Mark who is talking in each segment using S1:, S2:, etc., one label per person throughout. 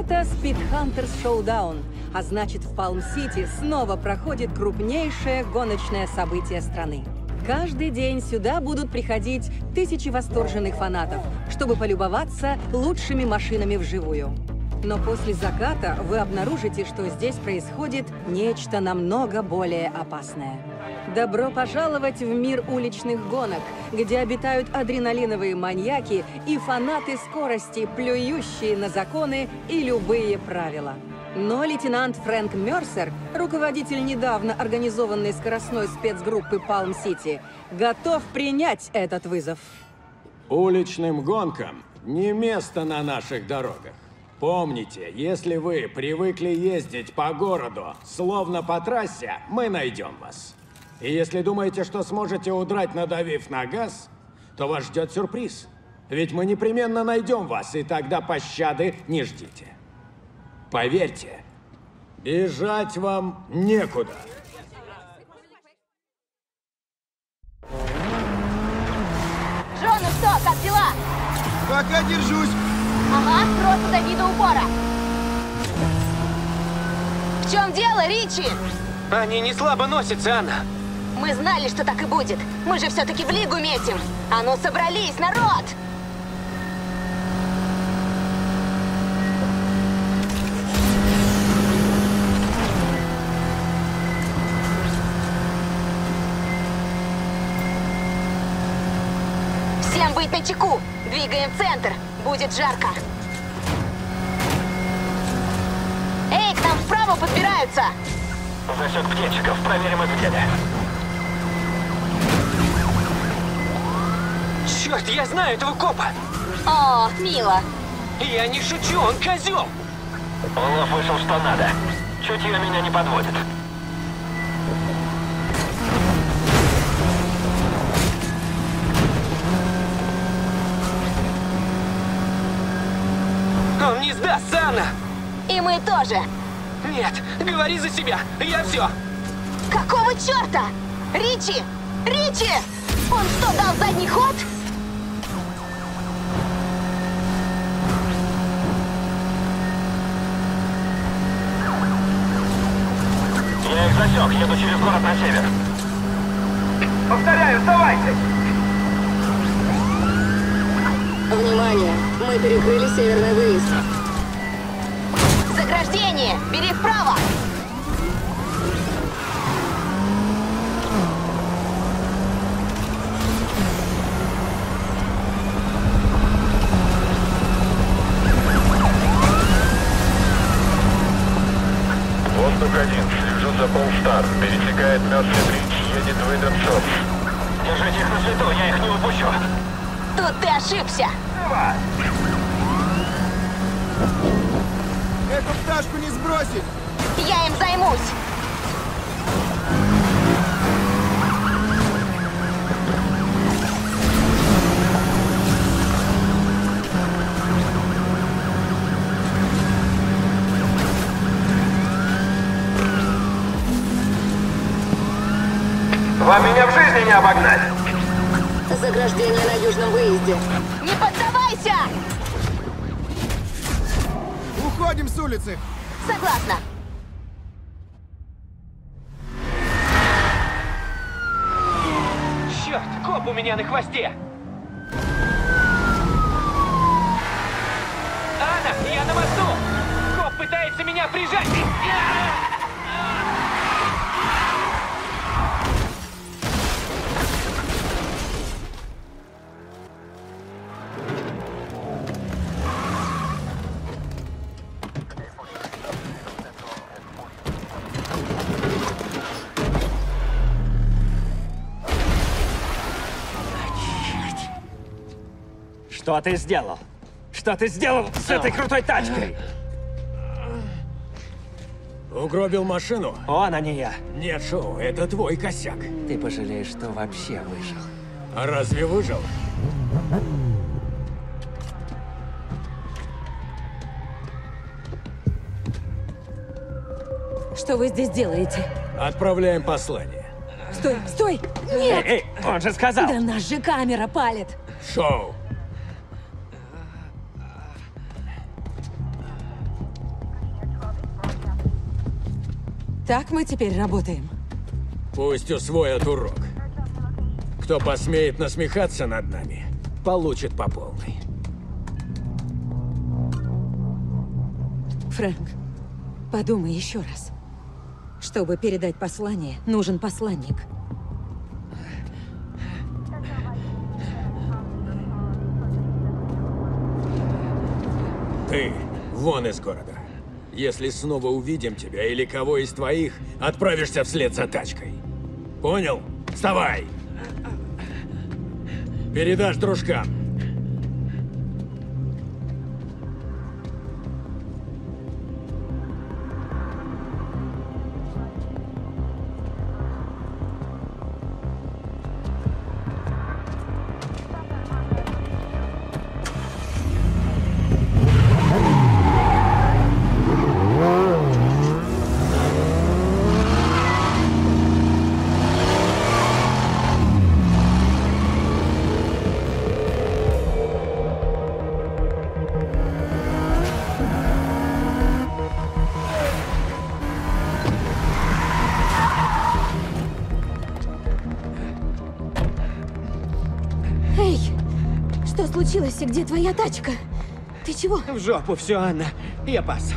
S1: Это Speed Hunters Showdown, а значит, в Палм-Сити снова проходит крупнейшее гоночное событие страны. Каждый день сюда будут приходить тысячи восторженных фанатов, чтобы полюбоваться лучшими машинами вживую. Но после заката вы обнаружите, что здесь происходит нечто намного более опасное. Добро пожаловать в мир уличных гонок, где обитают адреналиновые маньяки и фанаты скорости, плюющие на законы и любые правила. Но лейтенант Фрэнк Мерсер, руководитель недавно организованной скоростной спецгруппы Палм-Сити, готов принять этот вызов.
S2: Уличным гонкам не место на наших дорогах. Помните, если вы привыкли ездить по городу, словно по трассе, мы найдем вас. И если думаете, что сможете удрать, надавив на газ, то вас ждет сюрприз. Ведь мы непременно найдем вас, и тогда пощады не ждите. Поверьте, бежать вам некуда.
S3: Джон, ну что, как дела?
S4: Пока держусь.
S3: Ага, просто до вида упора. В чем дело, Ричи?
S5: Они не слабо носятся, Анна.
S3: Мы знали, что так и будет. Мы же все-таки в лигу метим. А ну, собрались, народ! Всем быть начеку. Двигаем в центр. Будет жарко. Эй, к нам вправо подбираются.
S5: Засек птенчиков, проверим изделие. Черт, я знаю этого копа!
S3: О, мило.
S5: Я не шучу, он козел! Улов вышел что надо. Чутье меня не подводит. Он не сдастся, Анна!
S3: И мы тоже.
S5: Нет, говори за себя, я все.
S3: Какого черта? Ричи! Ричи! Он что, дал задний ход?
S5: Я их засек, еду через город на север. Повторяю, вставайте!
S6: Внимание! Мы перекрыли северный выезд.
S3: Заграждение! Бери вправо!
S7: Воздух-1, слежу за Полстар. Пересекает Мёрси-Бридж, едет в Иденсов.
S5: Держите их на свету, я их не упущу.
S3: Тут ты ошибся!
S4: Эту пташку не сбросить.
S3: Я им займусь!
S5: Вам меня в жизни не обогнать!
S6: Заграждение на южном выезде.
S3: Не поддавайся!
S4: Уходим с улицы.
S3: Согласна.
S5: Черт, коп у меня на хвосте! Анна, я на мосту! Коп пытается меня прижать!
S8: Что ты сделал? Что ты сделал с этой крутой тачкой?
S2: Угробил машину?
S8: Он, а не я.
S2: Нет, Шоу, это твой косяк.
S8: Ты пожалеешь, что вообще выжил.
S2: А разве выжил?
S1: Что вы здесь делаете?
S2: Отправляем послание.
S1: Стой, стой! Нет!
S8: Эй, он же сказал!
S1: Да нас же камера палит!
S2: Шоу!
S1: Так мы теперь работаем.
S2: Пусть усвоят урок. Кто посмеет насмехаться над нами, получит по полной.
S1: Фрэнк, подумай еще раз. Чтобы передать послание, нужен посланник.
S2: Ты вон из города. Если снова увидим тебя или кого из твоих, отправишься вслед за тачкой. Понял? Вставай! Передашь дружкам.
S3: Эй, что случилось и где твоя тачка? Ты чего?
S8: В жопу все, Анна. Я пас.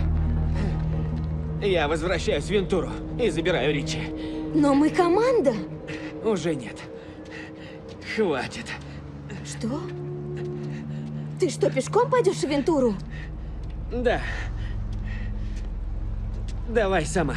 S8: Я возвращаюсь в Вентуру и забираю Ричи.
S3: Но мы команда.
S8: Уже нет. Хватит.
S3: Что? Ты что, пешком пойдешь в Вентуру?
S8: Да. Давай сама.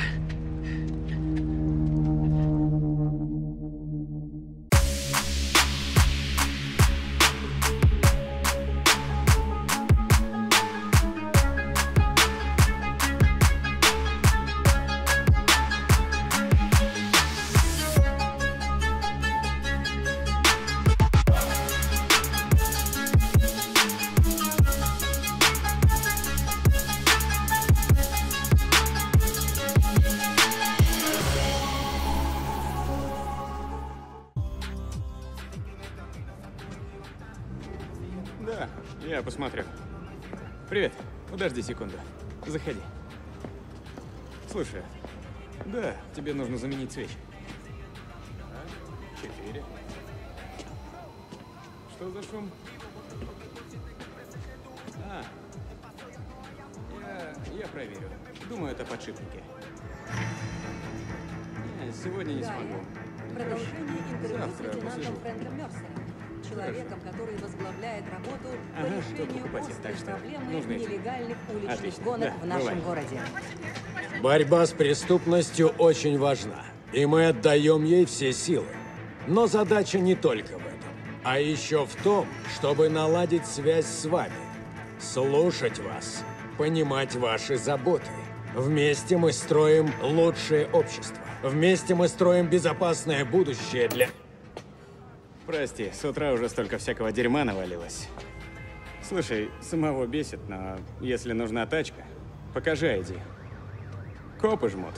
S9: Да, я посмотрю. Привет. Подожди секунду. Заходи. Слушай, да, тебе нужно заменить свечи. 4. Что за шум? Я проверю. Думаю, это подшипники. Сегодня не смогу.
S1: Продолжение интервью с
S9: Завтра
S1: лейтенантом
S9: посижу.
S1: Фрэнком Мерсером, человеком, который возглавляет работу по
S9: Ага,
S1: решению
S9: кто покупатель,
S1: острой
S9: так что
S1: проблемы
S9: нужно идти.
S1: нелегальных уличных
S9: Отлично,
S1: гонок
S9: да,
S1: в нашем
S9: бывай.
S1: городе.
S2: Борьба с преступностью очень важна, и мы отдаем ей все силы. Но задача не только в этом, а еще в том, чтобы наладить связь с вами, слушать вас, понимать ваши заботы. Вместе мы строим лучшее общество. Вместе мы строим безопасное будущее для...
S9: Прости, с утра уже столько всякого дерьма навалилось. Слушай, самого бесит, но если нужна тачка, покажи ID. Копы жмут.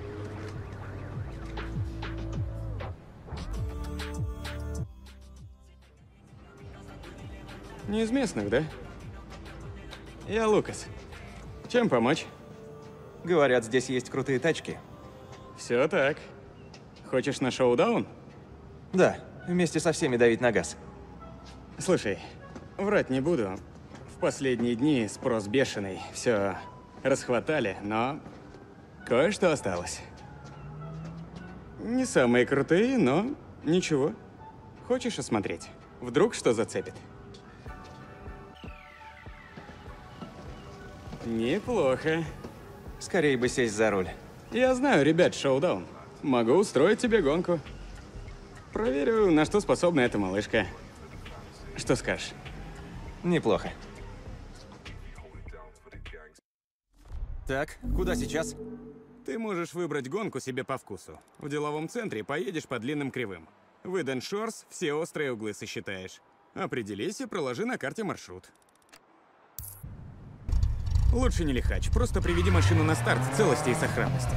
S9: Не из местных, да? Я Лукас. Чем помочь?
S10: Говорят, здесь есть крутые тачки.
S9: Все так. Хочешь на шоу-даун?
S10: Да, вместе со всеми давить на газ.
S9: Слушай, врать не буду. В последние дни спрос бешеный. Все расхватали, но кое-что осталось. Не самые крутые, но ничего. Хочешь осмотреть? Вдруг что зацепит? Неплохо.
S10: Скорее бы сесть за руль.
S9: Я знаю, ребят, шоу-даун. Могу устроить тебе гонку. Проверю, на что способна эта малышка. Что скажешь?
S10: Неплохо. Так, куда сейчас?
S9: Ты можешь выбрать гонку себе по вкусу. В деловом центре поедешь по длинным кривым. В Иден Шорс все острые углы сосчитаешь. Определись и проложи на карте маршрут. Лучше не лихач, просто приведи машину на старт в целости и сохранности.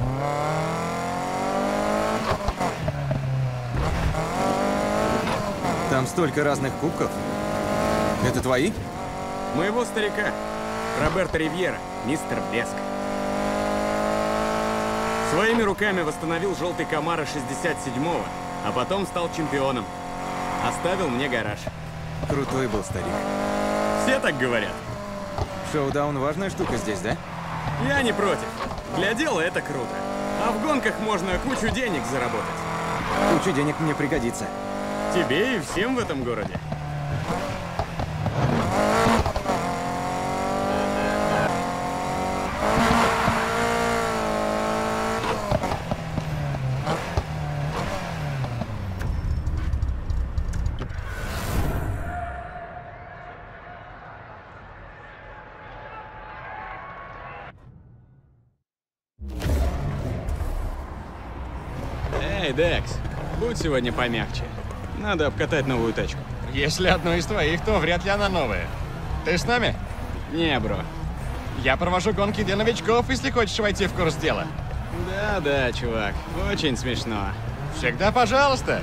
S10: Там столько разных кубков. Это твои?
S9: Моего старика, Роберто Ривьера, мистер Блеск. Своими руками восстановил желтый Камаро 67-го, а потом стал чемпионом. Оставил мне гараж.
S10: Крутой был старик.
S9: Все так говорят.
S10: Шоудаун важная штука здесь, да?
S9: Я не против. Для дела это круто. А в гонках можно кучу денег заработать.
S10: Кучу денег мне пригодится.
S9: Тебе и всем в этом городе. Эй, Декс, будь сегодня помягче. Надо обкатать новую тачку.
S11: Если одну из твоих, то вряд ли она новая. Ты с нами?
S9: Не, бро.
S11: Я провожу гонки для новичков, если хочешь войти в курс дела.
S9: Да, чувак. Очень смешно.
S11: Всегда пожалуйста.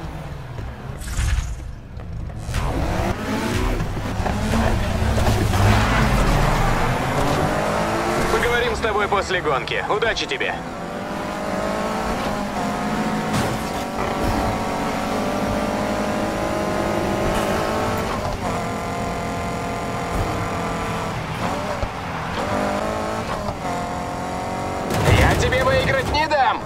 S5: Поговорим с тобой после гонки. Удачи тебе. Я тебе выиграть не дам.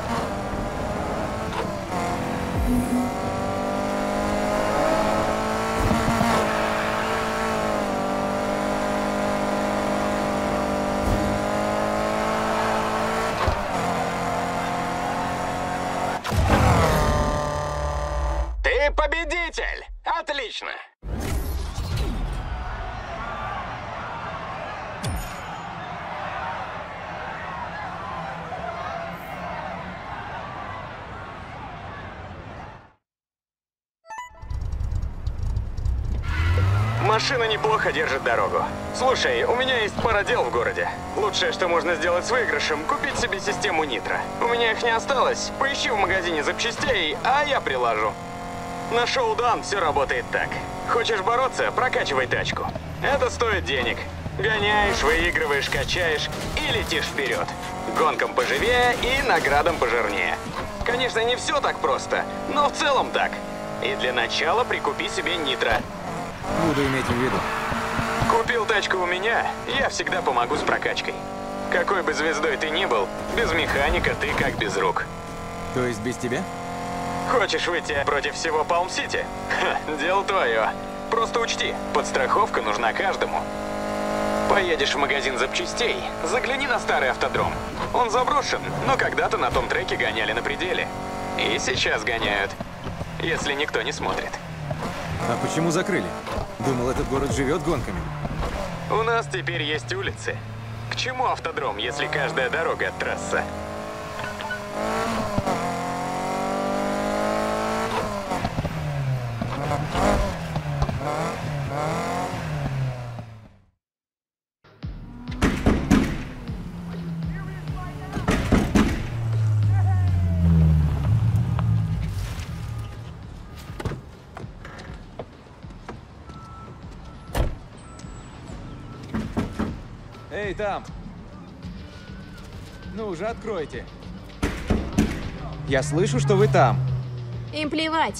S5: Ты победитель! Отлично! Машина неплохо держит дорогу. Слушай, у меня есть пара дел в городе. Лучшее, что можно сделать с выигрышем, купить себе систему нитро. У меня их не осталось. Поищи в магазине запчастей, а я приложу. На Шоудаун все работает так. Хочешь бороться, прокачивай тачку. Это стоит денег. Гоняешь, выигрываешь, качаешь и летишь вперед. Гонкам поживее и наградам пожирнее. Конечно, не все так просто, но в целом так. И для начала прикупи себе нитро.
S10: Буду иметь в виду.
S5: Купил тачку у меня, я всегда помогу с прокачкой. Какой бы звездой ты ни был, без механика ты как без рук.
S10: То есть без тебя?
S5: Хочешь выйти против всего Палм-Сити? Дело твое. Просто учти, подстраховка нужна каждому. Поедешь в магазин запчастей, загляни на старый автодром. Он заброшен, но когда-то на том треке гоняли на пределе. И сейчас гоняют, если никто не смотрит.
S10: А почему закрыли? Думал, этот город живет гонками.
S5: У нас теперь есть улицы. К чему автодром, если каждая дорога — трасса?
S10: Эй, там! Ну уже откройте. Я слышу, что вы там.
S3: Им плевать.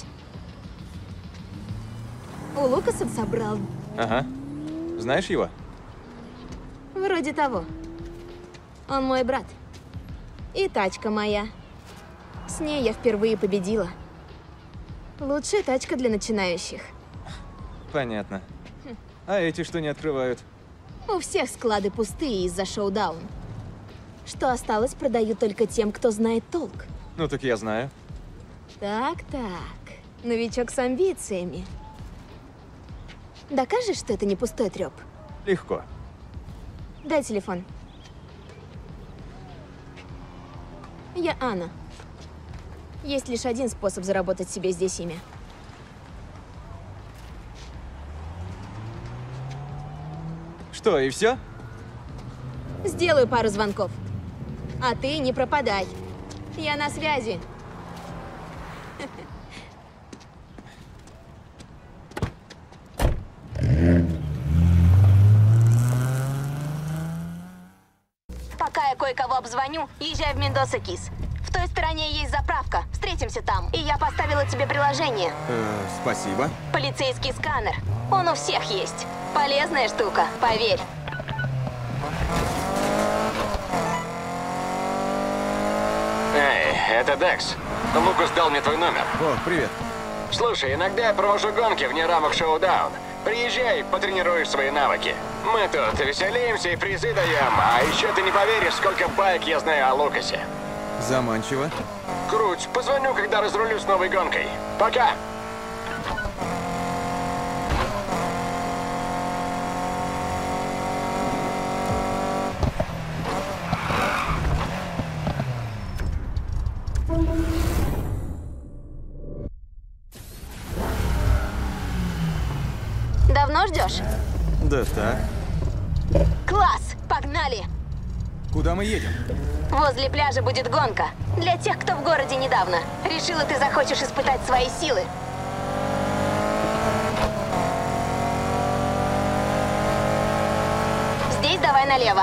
S3: У Лукаса собрал.
S10: Ага. Знаешь его?
S3: Вроде того. Он мой брат. И тачка моя. С ней я впервые победила. Лучшая тачка для начинающих.
S10: Понятно. А эти что не открывают?
S3: У всех склады пустые из-за Шоудаун. Что осталось, продаю только тем, кто знает толк.
S10: Ну так я знаю.
S3: Так. Новичок с амбициями. Докажешь, что это не пустой трёп?
S10: Легко.
S3: Дай телефон. Я Анна. Есть лишь один способ заработать себе здесь имя.
S10: Что, и все?
S3: Сделаю пару звонков. А ты не пропадай. Я на связи.
S12: Пока я кое-кого обзвоню, езжай в Мендоса Кис. В той
S3: стороне есть заправка. Встретимся там. И я поставила тебе приложение.
S10: Спасибо.
S3: Полицейский сканер. Он у всех есть. Полезная штука, поверь.
S5: Эй, это Декс. Лукас дал мне твой номер.
S10: О, привет.
S5: Слушай, иногда я провожу гонки вне рамок шоу-даун. Приезжай, потренируешь свои навыки. Мы тут веселимся и призы даем. А еще ты не поверишь, сколько байк я знаю о Лукасе.
S10: Заманчиво.
S5: Круть, позвоню, когда разрулю с новой гонкой. Пока!
S3: Давно ждешь?
S10: Да так.
S3: Класс! Погнали!
S10: Куда мы едем?
S3: Возле пляжа будет гонка. Для тех, кто в городе недавно. Решила, ты захочешь испытать свои силы. Здесь давай налево.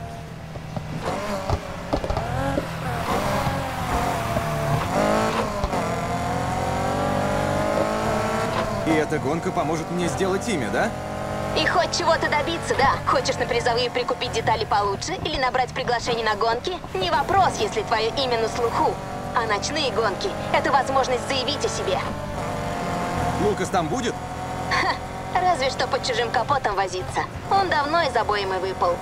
S10: И эта гонка поможет мне сделать имя, да?
S3: И хоть чего-то добиться, да. Хочешь на призовые прикупить детали получше или набрать приглашение на гонки? Не вопрос, если твое имя на слуху. А ночные гонки — это возможность заявить о себе.
S10: Лукас там будет?
S3: Ха, разве что под чужим капотом возиться. Он давно из обоймы выпал.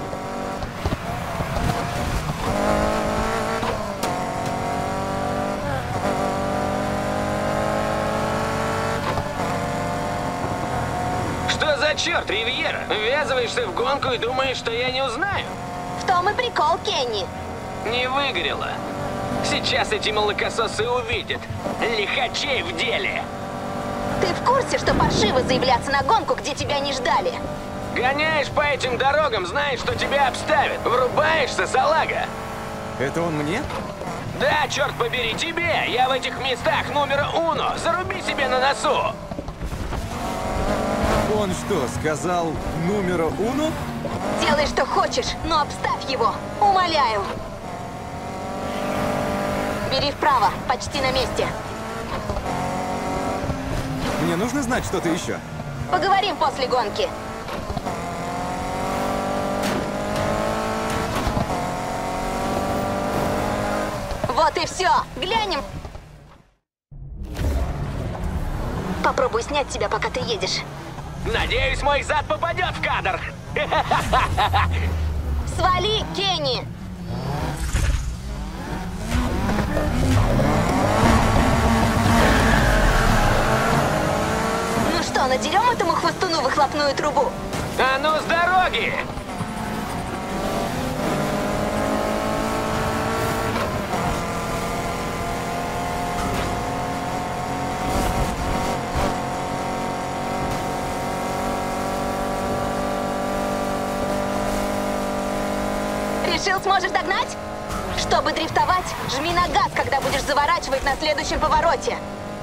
S8: Что за черт, Ривьера? Ввязываешься в гонку и думаешь, что я не узнаю?
S3: В том и прикол, Кенни.
S8: Не выгорело. Сейчас эти молокососы увидят. Лихачей в деле.
S3: Ты в курсе, что паршиво заявляться на гонку, где тебя не ждали?
S8: Гоняешь по этим дорогам, знаешь, что тебя обставят. Врубаешься, салага.
S10: Это он мне?
S8: Да, черт побери, тебе. Я в этих местах номера уно. Заруби себе на носу.
S10: Он что, сказал номера уно?
S3: Делай, что хочешь, но обставь его. Умоляю. Бери вправо, почти на месте.
S10: Мне нужно знать что-то еще.
S3: Поговорим после гонки. Вот и все. Глянем. Попробуй снять тебя, пока ты едешь.
S8: Надеюсь, мой зад попадет в кадр.
S3: Свали, Кенни! Ну что, надерем этому хвостуну выхлопную трубу?
S8: А ну с дороги!
S3: Решил, сможешь догнать? Чтобы дрифтовать, жми на газ, когда будешь заворачивать на следующем повороте.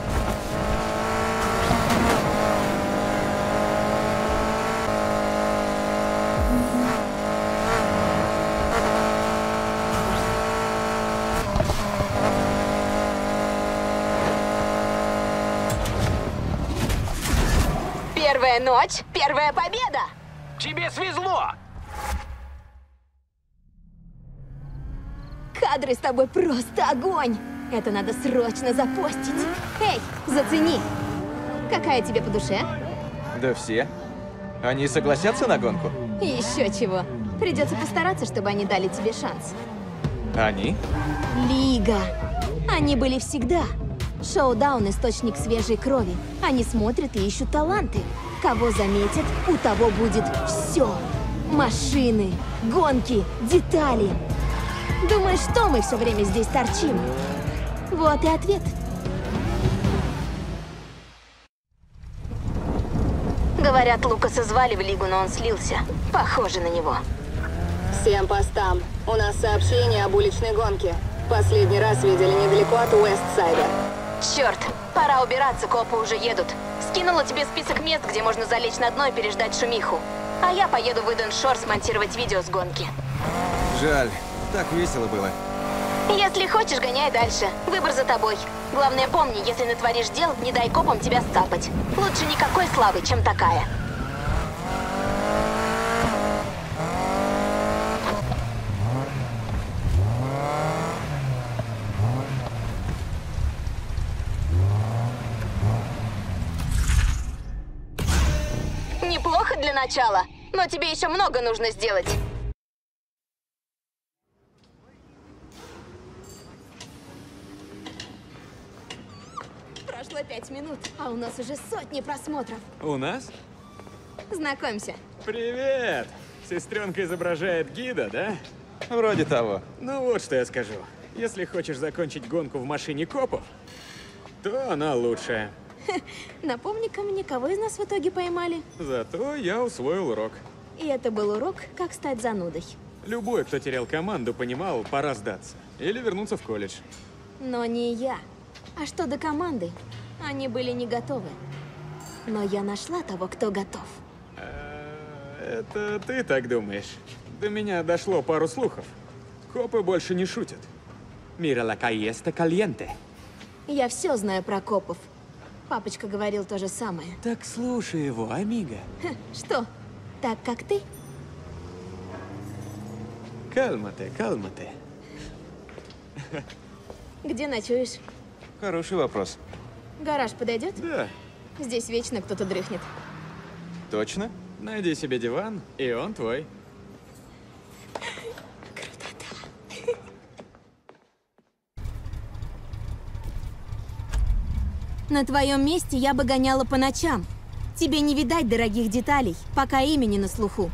S3: Первая ночь, первая победа!
S8: Тебе свезло!
S3: Кадры с тобой просто огонь! Это надо срочно запостить. Эй, зацени! Какая тебе по душе?
S10: Да все. Они согласятся на гонку?
S3: Еще чего. Придется постараться, чтобы они дали тебе шанс.
S10: Они?
S3: Лига. Они были всегда. Шоу-даун — источник свежей крови. Они смотрят и ищут таланты. Кого заметят, у того будет все. Машины, гонки, детали. Думаешь, что мы все время здесь торчим? Вот и ответ. Говорят, Лукаса звали в Лигу, но он слился. Похоже на него.
S6: Всем постам. У нас сообщение об уличной гонке. Последний раз видели недалеко от Уэстсайда.
S3: Черт, пора убираться, копы уже едут. Скинула тебе список мест, где можно залечь на дно и переждать шумиху. А я поеду в Иден Шор смонтировать видео с гонки.
S10: Жаль, так весело было.
S3: Если хочешь, гоняй дальше. Выбор за тобой. Главное, помни, если натворишь дел, не дай копам тебя сцапать. Лучше никакой славы, чем такая. Неплохо для начала, но тебе еще много нужно сделать. Прошло 5 минут, а у нас уже сотни просмотров.
S9: У нас?
S3: Знакомься.
S9: Привет! Сестренка изображает гида, да?
S10: Вроде того.
S9: Ну вот что я скажу. Если хочешь закончить гонку в машине копов, то она лучшая.
S3: Напомни-ка мне, кого из нас в итоге поймали?
S9: Зато я усвоил урок.
S3: И это был урок, как стать занудой.
S9: Любой, кто терял команду, понимал, пора сдаться. Или вернуться в колледж.
S3: Но не я. А что до команды? Они были не готовы. Но я нашла того, кто готов.
S9: Это ты так думаешь? До меня дошло пару слухов. Копы больше не шутят. Мира ла кайеста кальенте.
S3: Я все знаю про копов. Папочка говорил то же самое.
S9: Так слушай его, амиго.
S3: Что? Так, как ты?
S9: Кальмате, кальмате.
S3: Где ночуешь?
S10: Хороший вопрос.
S3: Гараж подойдет?
S9: Да.
S3: Здесь вечно кто-то дрыхнет.
S10: Точно?
S9: Найди себе диван, и он твой.
S3: На твоем месте я бы гоняла по ночам. Тебе не видать дорогих деталей, пока имя не на слуху.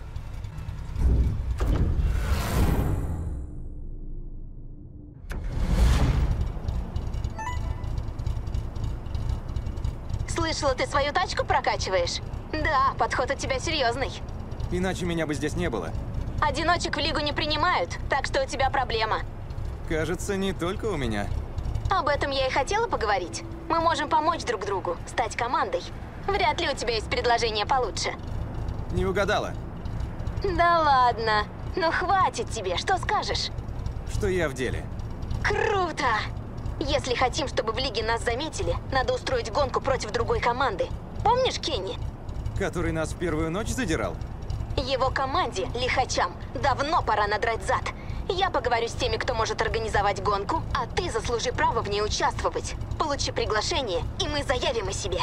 S3: Слышала, ты свою тачку прокачиваешь? Да, подход у тебя серьезный.
S10: Иначе меня бы здесь не было.
S3: Одиночек в лигу не принимают, так что у тебя проблема.
S10: Кажется, не только у меня.
S3: Об этом я и хотела поговорить. Мы можем помочь друг другу, стать командой. Вряд ли у тебя есть предложение получше.
S10: Не угадала.
S3: Да ладно. Ну хватит тебе, что скажешь?
S10: Что я в деле.
S3: Круто! Если хотим, чтобы в лиге нас заметили, надо устроить гонку против другой команды. Помнишь Кенни?
S10: Который нас в первую ночь задирал?
S3: Его команде, лихачам, давно пора надрать зад. Я поговорю с теми, кто может организовать гонку, а ты заслужи право в ней участвовать. Получи приглашение, и мы заявим о себе.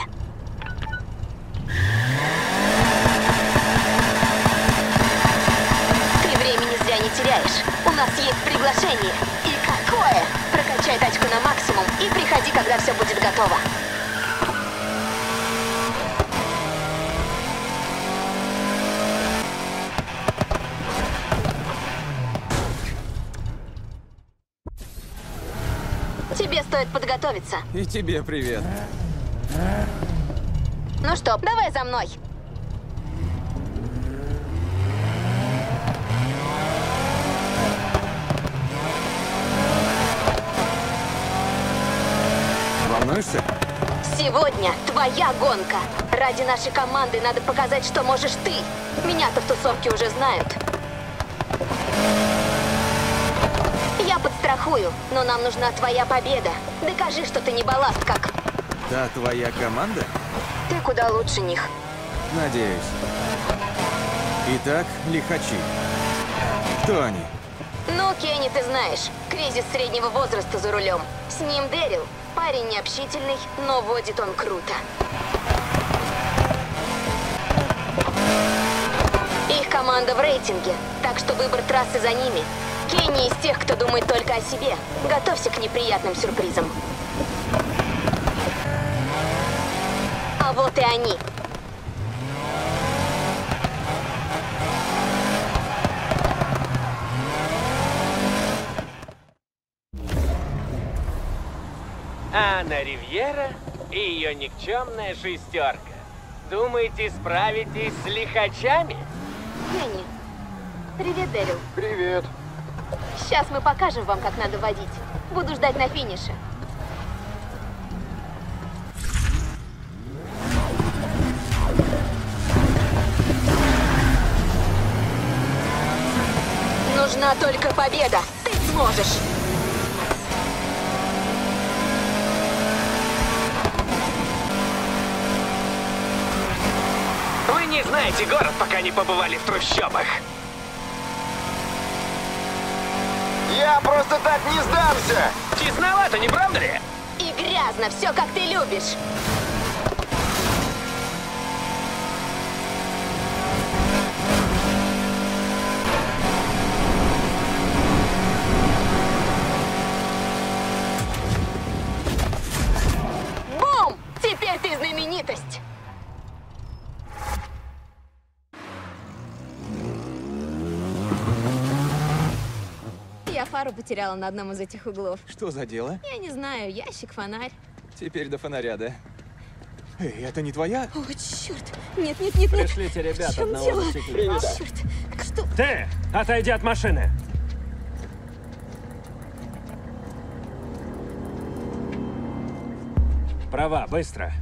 S3: Ты времени зря не теряешь. У нас есть приглашение. И какое! Прокачай тачку на максимум и приходи, когда все будет готово. Тебе стоит подготовиться.
S10: И тебе привет.
S3: Ну что, давай за мной.
S10: Волнуешься?
S3: Сегодня твоя гонка. Ради нашей команды надо показать, что можешь ты. Меня-то в тусовке уже знают. Я подстрахую, но нам нужна твоя победа. Докажи, что ты не балласт, как...
S10: Да, твоя команда?
S3: Ты куда лучше них.
S10: Надеюсь. Итак, лихачи. Кто они?
S3: Ну, Кенни, ты знаешь. Кризис среднего возраста за рулем. С ним Дэрил. Парень необщительный, но водит он круто. Их команда в рейтинге, так что выбор трассы за ними. Кенни из тех, кто думает только о себе. Готовься к неприятным сюрпризам. А вот и они.
S12: Анна Ривьера и ее никчемная шестерка. Думаете, справитесь с лихачами?
S3: Кенни. Привет, Дэрил.
S4: Привет.
S3: Сейчас мы покажем вам, как надо водить. Буду ждать на финише. Нужна только победа. Ты сможешь.
S12: Знаете город, пока не побывали в трущобах.
S4: Я просто так не сдамся!
S12: Тесновато, не правда ли?
S3: И грязно, все как ты любишь. Бум! Теперь ты знаменитость. Я фару потеряла на одном из этих углов.
S10: Что за дело?
S3: Я не знаю, ящик, фонарь.
S10: Теперь до фонаря, да? Эй, это не твоя?
S3: О, черт! Нет, нет, нет, нет!
S8: Пришлите ребят
S3: В чем
S8: одного
S3: дело?
S8: мотоциклиста.
S3: Черт! Что?
S8: Ты! Отойди от машины! Права, быстро.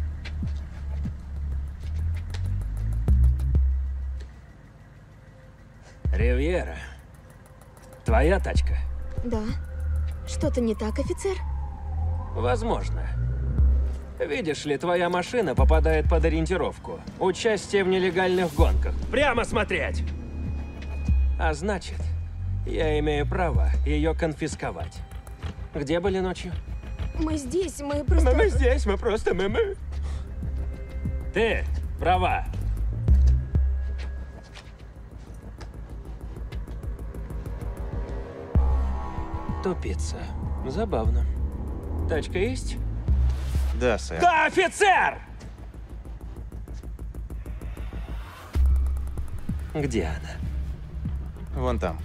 S8: Ривьера. Твоя тачка?
S3: Да. Что-то не так, офицер?
S8: Возможно. Видишь ли, твоя машина попадает под ориентировку. Участие в нелегальных гонках. Прямо смотреть! А значит, я имею право ее конфисковать. Где были ночью?
S3: Мы здесь, мы просто...
S8: Мы здесь, мы просто... Мы. Ты права. Тупица. Забавно. Тачка есть?
S10: Да, сэр.
S8: Да, офицер! Где она?
S10: Вон там.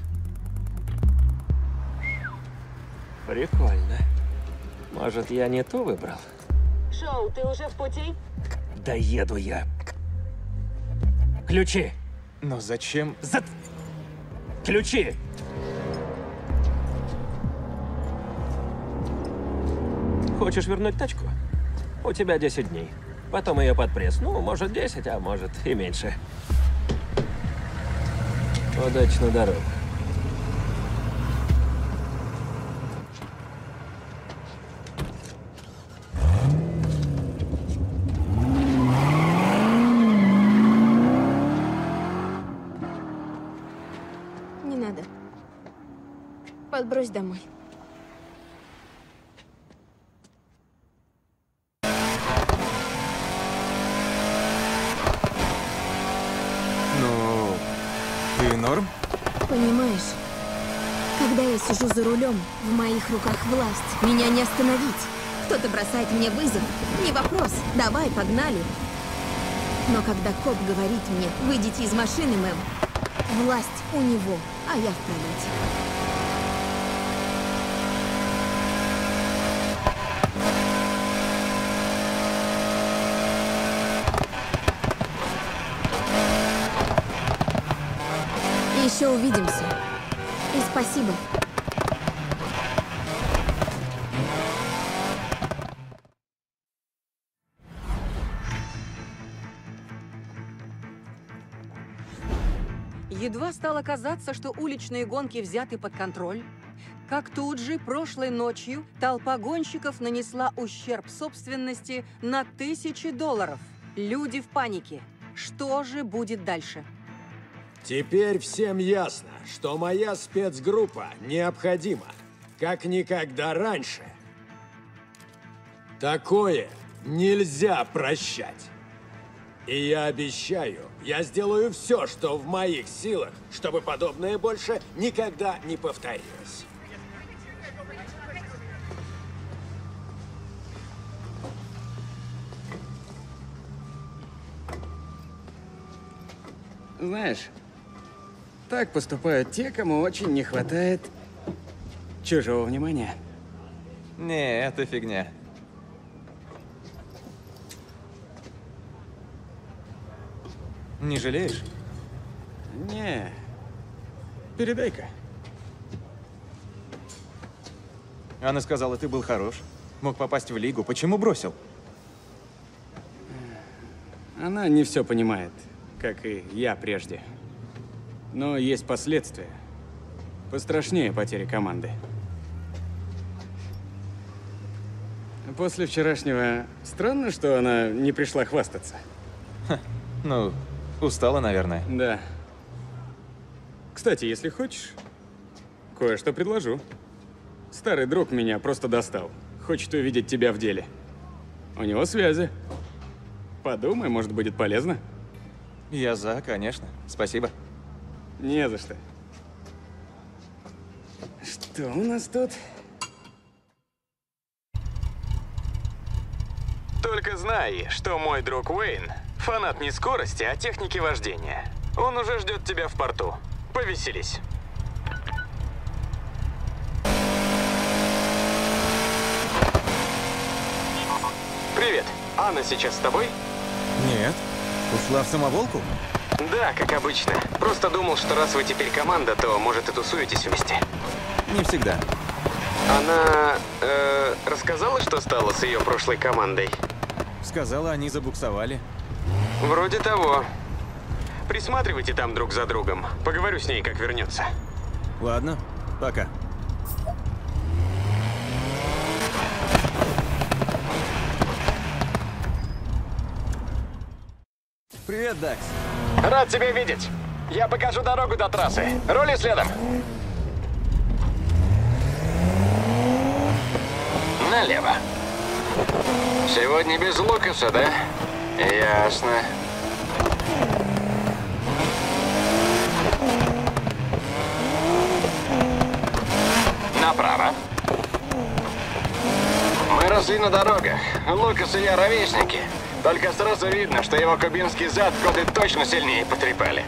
S8: Прикольно. Может, я не ту выбрал?
S6: Шоу, ты уже в пути?
S8: Да еду я. Ключи!
S10: Но зачем?
S8: Ключи! Хочешь вернуть тачку? У тебя 10 дней. Потом ее под пресс. Ну, может 10, а может и меньше. Удачи на дорогах.
S3: Не надо. Подбрось домой.
S10: Ну, ты норм?
S3: Понимаешь, когда я сижу за рулем, в моих руках власть. Меня не остановить. Кто-то бросает мне вызов. Не вопрос. Давай, погнали. Но когда коп говорит мне, выйдите из машины, мэм, власть у него, а я в пролете. Еще увидимся. И спасибо.
S1: Едва стало казаться, что уличные гонки взяты под контроль, как тут же, прошлой ночью, толпа гонщиков нанесла ущерб собственности на $1000. Люди в панике. Что же будет дальше?
S2: Теперь всем ясно, что моя спецгруппа необходима, как никогда раньше. Такое нельзя прощать. И я обещаю, я сделаю все, что в моих силах, чтобы подобное больше никогда не повторилось.
S9: Знаешь, так поступают те, кому очень не хватает чужого внимания.
S10: Не, это фигня. Не жалеешь?
S9: Не. Передай-ка.
S10: Она сказала, ты был хорош. Мог попасть в лигу. Почему бросил?
S9: Она не все понимает, как и я прежде. Но есть последствия. Пострашнее потери команды. После вчерашнего странно, что она не пришла хвастаться.
S10: Ну, Устала, наверное.
S9: Да. Кстати, если хочешь, кое-что предложу. Старый друг меня просто достал. Хочет увидеть тебя в деле. У него связи. Подумай, может, будет полезно.
S10: Я за, конечно. Спасибо.
S9: Не за что. Что у нас тут?
S5: Только знай, что мой друг Уэйн фанат не скорости, а техники вождения. Он уже ждет тебя в порту. Повеселись. Привет. Анна сейчас с тобой?
S10: Нет. Ушла в самоволку?
S5: Да, как обычно. Просто думал, что раз вы теперь команда, то, может, и тусуетесь вместе.
S10: Не всегда.
S5: Она рассказала, что стало с ее прошлой командой?
S10: Сказала, они забуксовали.
S5: Вроде того. Присматривайте там друг за другом. Поговорю с ней, как вернется.
S10: Ладно, пока. Привет, Дакс.
S12: Рад тебя видеть. Я покажу дорогу до трассы. Рули следом. Налево. Сегодня без Лукаса, да? Ясно. Направо. Мы росли на дорогах. Лукас и я ровесники. Только сразу видно, что его кубинский зад годы точно сильнее потрепали.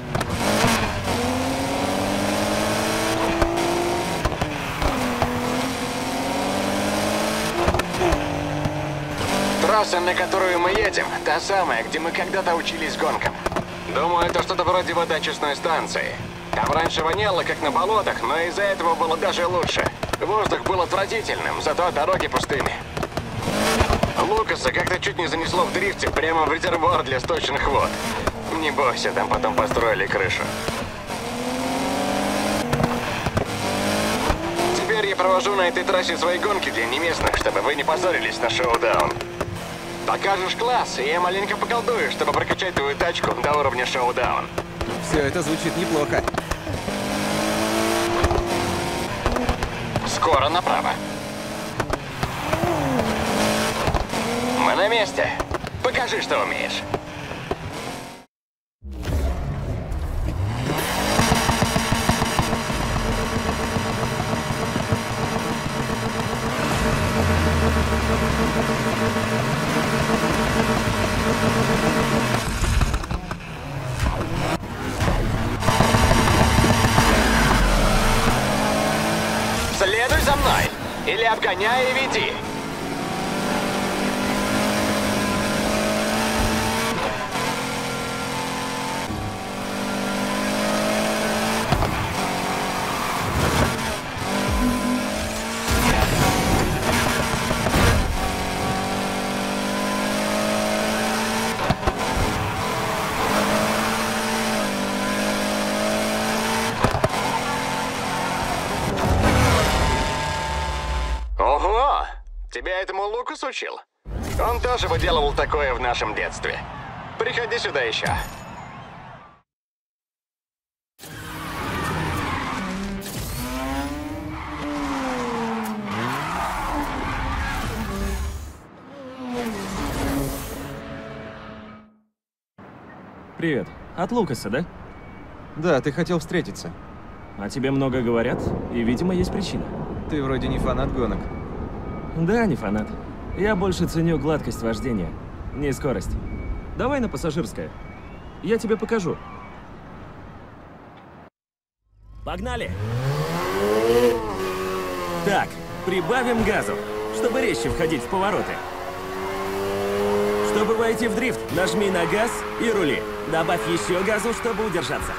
S12: Трасса, на которую мы едем, та самая, где мы когда-то учились гонкам. Думаю, это что-то вроде водоочистной станции. Там раньше воняло, как на болотах, но из-за этого было даже лучше. Воздух был отвратительным, зато дороги пустыми. Лукаса как-то чуть не занесло в дрифте прямо в резервуар для сточных вод. Не бойся, там потом построили крышу. Теперь я провожу на этой трассе свои гонки для неместных, чтобы вы не позорились на шоу-даун. Покажешь класс, и я маленько поколдую, чтобы прокачать твою тачку до уровня шоу-даун.
S10: Все это звучит неплохо.
S12: Скоро направо. Мы на месте. Покажи, что умеешь. Следуй за мной. Или обгоняй и веди. Ого! Тебя этому Лукас учил? Он тоже выделывал такое в нашем детстве. Приходи сюда еще.
S8: Привет. От Лукаса, да?
S10: Да, ты хотел встретиться.
S8: О тебе много говорят, и, видимо, есть причина.
S10: Ты вроде не фанат гонок.
S8: Да, не фанат. Я больше ценю гладкость вождения, не скорость. Давай на пассажирское. Я тебе покажу. Погнали! Так, прибавим газу, чтобы резче входить в повороты. Чтобы войти в дрифт, нажми на газ и рули. Добавь еще газу, чтобы удержаться.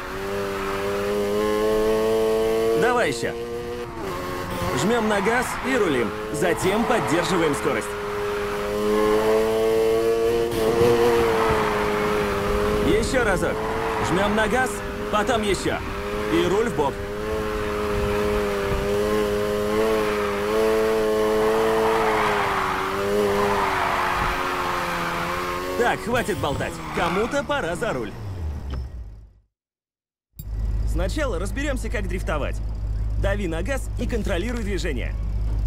S8: Давай еще. Жмем на газ и рулим. Затем поддерживаем скорость. Еще разок. Жмем на газ, потом еще. И руль в бок. Так, хватит болтать. Кому-то пора за руль.
S13: Сначала разберемся, как дрифтовать. Дави на газ и контролируй движение.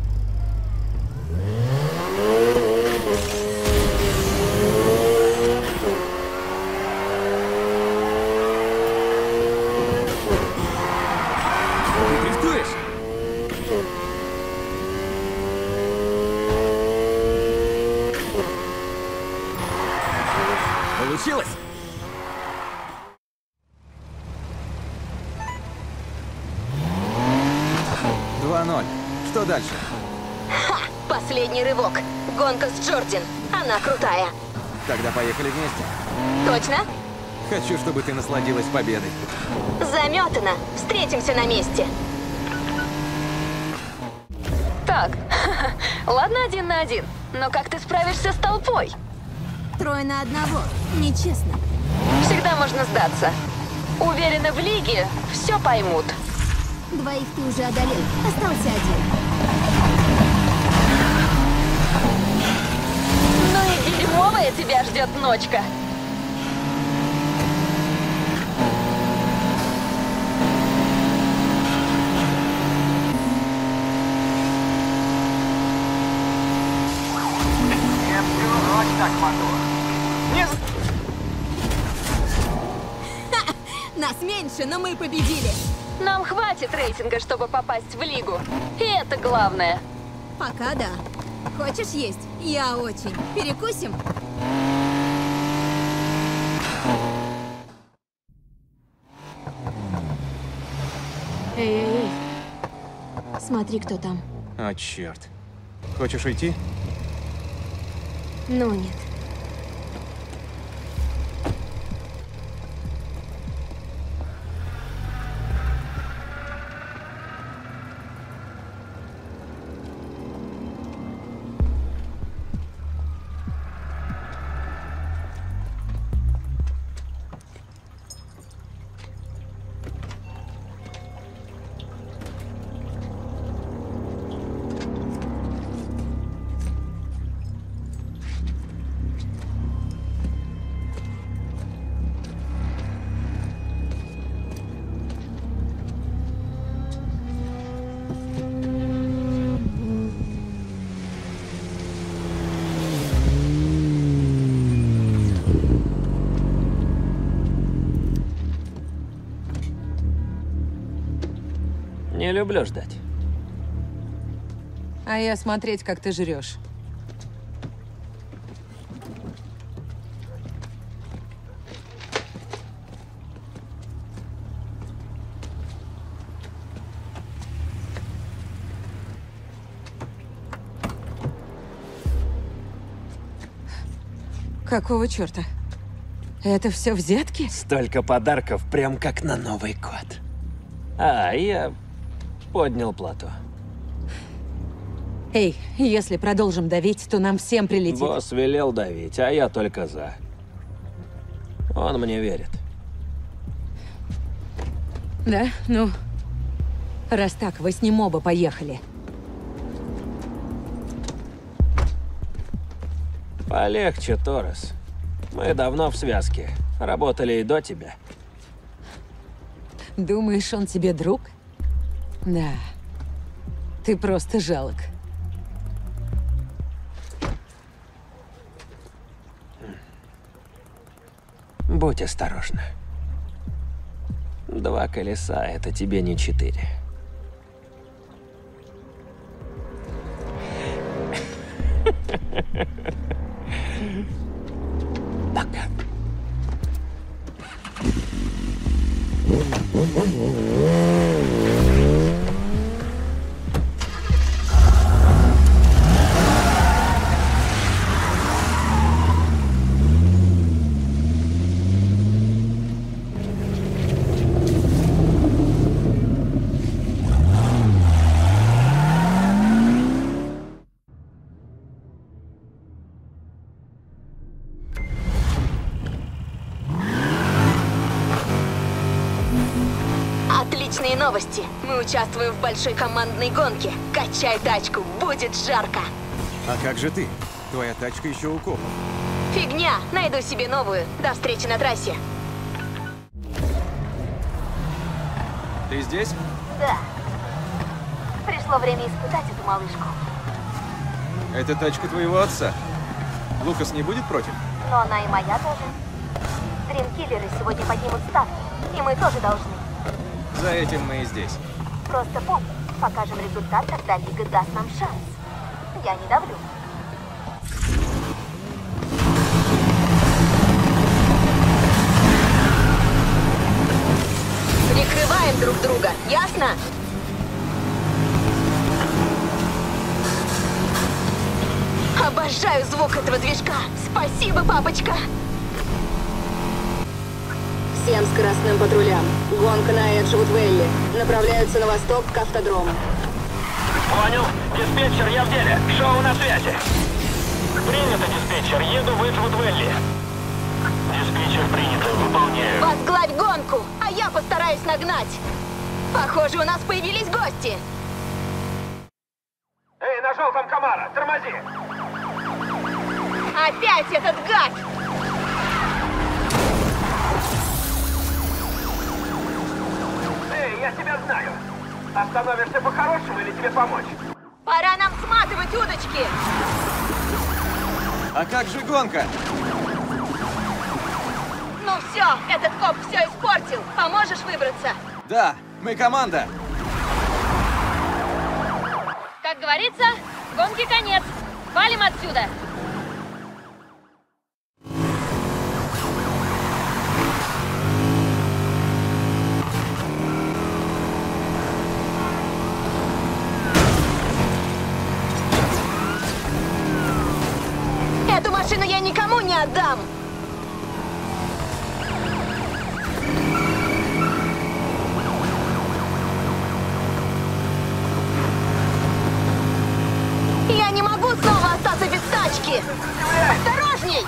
S13: Ты дрифтуешь? Получилось?
S10: Что дальше?
S3: Ха! Последний рывок. Гонка с Джордан. Она крутая.
S10: Тогда поехали вместе.
S3: Точно?
S10: Хочу, чтобы ты насладилась победой.
S3: Заметано. Встретимся на месте.
S14: Так, ладно 1 на 1, но как ты справишься с толпой?
S3: 3 на 1. Нечестно.
S14: Всегда можно сдаться. Уверена, в лиге все поймут.
S3: 2 ты уже одолел. Остался 1.
S14: Ну и дерьмовая тебя ждет ночка.
S3: Нас меньше, но мы победили.
S14: Нам хватит рейтинга, чтобы попасть в лигу. И это главное.
S3: Пока да. Хочешь есть? Я очень. Перекусим? Эй. Смотри, кто там.
S10: О, черт. Хочешь уйти?
S3: Ну нет.
S8: Не люблю ждать.
S1: А я смотреть, как ты жрешь. Какого черта? Это все взятки?
S8: Столько подарков, прям как на Новый год. А, я поднял плату.
S1: Эй, если продолжим давить, то нам всем прилетит.
S8: Босс велел давить, а я только за. Он мне верит.
S1: Да? Ну, раз так, вы с ним оба поехали.
S8: Полегче, Торрес. Мы давно в связке. Работали и до тебя.
S1: Думаешь, он тебе друг? Да. Ты просто жалок.
S8: Будь осторожна. 2 колеса — это тебе не 4. Пока.
S3: Отличные новости. Мы участвуем в большой командной гонке. Качай тачку, будет жарко.
S10: А как же ты? Твоя тачка еще у копов.
S3: Фигня, найду себе новую. До встречи на трассе.
S10: Ты здесь?
S3: Да. Пришло время испытать эту малышку.
S10: Это тачка твоего отца. Лукас не будет против?
S3: Но она и моя тоже. Дринкиллеры сегодня поднимут ставки, и мы тоже должны.
S10: За этим мы и здесь.
S3: Просто помни, покажем результат, когда Лига даст нам шанс. Я не давлю. Прикрываем друг друга, ясно? Обожаю звук этого движка. Спасибо, папочка.
S6: Всем скоростным патрулям. Гонка на Эджвуд-Вэлли. Направляются на восток к автодрому.
S15: Понял. Диспетчер, я в деле. Шоу на связи. Принято, диспетчер. Еду в Эджвуд-Вэлли. Диспетчер принято. Выполняю.
S3: Возглавь гонку, а я постараюсь нагнать. Похоже, у нас появились гости.
S15: Эй, на желтом Камара, тормози.
S3: Опять этот гад!
S15: Эй, я тебя знаю. Остановишься по-хорошему или тебе помочь?
S3: Пора нам сматывать удочки.
S10: А как же гонка?
S3: Ну все, этот коп все испортил. Поможешь выбраться?
S10: Да, мы команда.
S14: Как говорится, гонки конец. Валим отсюда.
S3: Эту машину я никому не отдам. Я не могу снова остаться без тачки. Осторожней!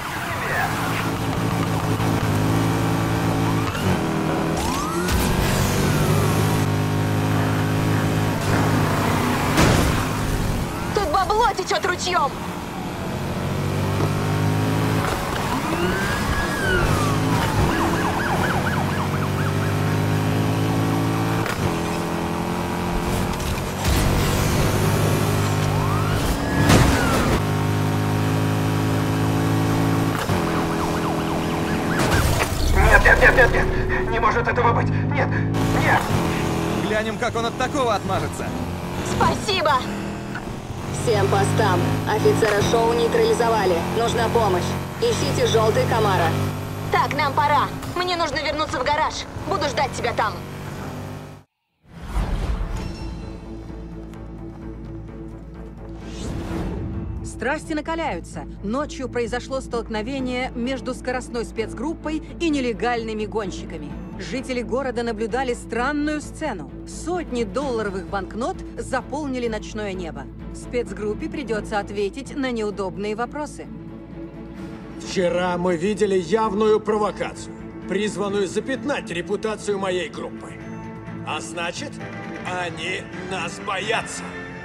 S3: Тут бабло течет ручьем.
S15: Нет, не может этого быть. Нет.
S10: Глянем, как он от такого отмажется.
S3: Спасибо.
S6: Всем постам. Офицера шоу нейтрализовали. Нужна помощь. Ищите желтый Камара.
S3: Так, нам пора. Мне нужно вернуться в гараж. Буду ждать тебя там.
S1: Страсти накаляются. Ночью произошло столкновение между скоростной спецгруппой и нелегальными гонщиками. Жители города наблюдали странную сцену. Сотни долларовых банкнот заполнили ночное небо. Спецгруппе придется ответить на неудобные вопросы.
S2: Вчера мы видели явную провокацию, призванную запятнать репутацию моей группы. А значит, они нас боятся.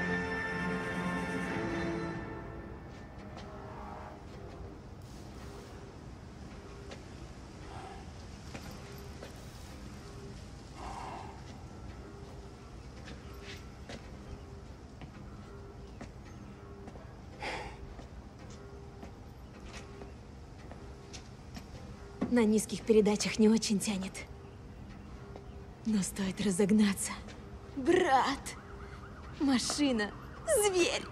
S3: На низких передачах не очень тянет. Но стоит разогнаться. Брат! Машина! Зверь!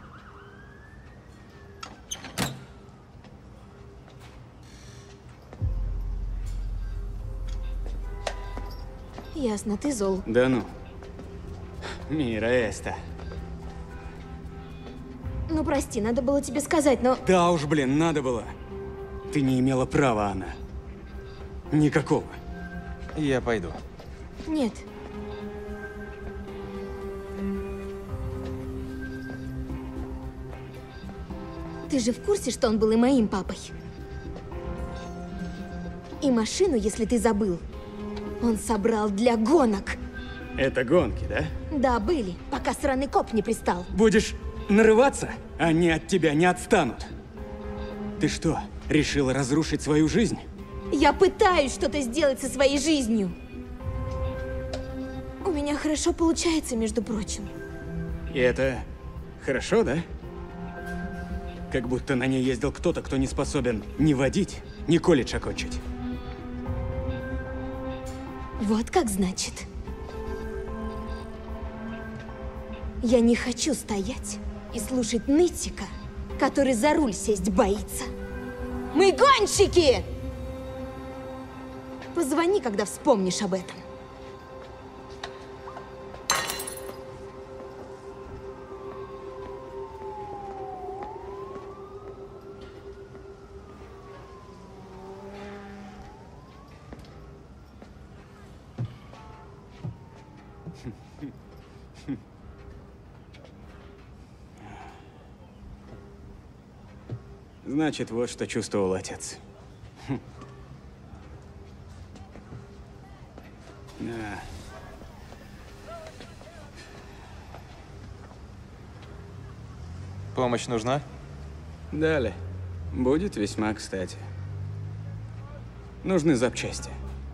S3: Ясно, ты зол.
S9: Да ну. Мира эста.
S3: Ну, прости, надо было тебе сказать, но...
S9: Да уж, блин, надо было. Ты не имела права, Анна. Никакого.
S10: Я пойду.
S3: Нет. Ты же в курсе, что он был и моим папой? И машину, если ты забыл, он собрал для гонок.
S9: Это гонки, да?
S3: Да, были, пока сраный коп не пристал.
S9: Будешь нарываться, они от тебя не отстанут. Ты что, решила разрушить свою жизнь?
S3: Я пытаюсь что-то сделать со своей жизнью. меня хорошо получается, между прочим.
S9: И это хорошо, да? Как будто на ней ездил кто-то, кто не способен ни водить, ни колледж окончить.
S3: Вот как значит. Я не хочу стоять и слушать нытика, который за руль сесть боится. Мы гонщики! Позвони, когда вспомнишь об этом.
S9: Значит, вот что чувствовал отец. Да.
S10: Помощь нужна?
S9: Далее. Будет весьма кстати. Нужны запчасти.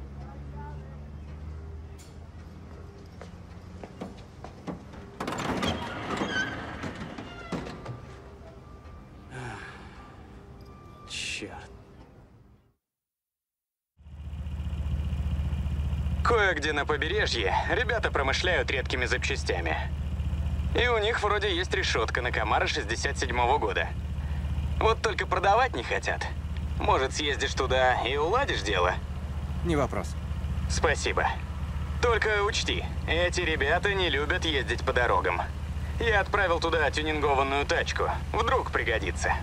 S5: Кое-где на побережье ребята промышляют редкими запчастями. И у них вроде есть решетка на Камаро 67-го года. Вот только продавать не хотят. Может, съездишь туда и уладишь дело?
S10: Не вопрос.
S5: Спасибо. Только учти, эти ребята не любят ездить по дорогам. Я отправил туда тюнингованную тачку. Вдруг пригодится.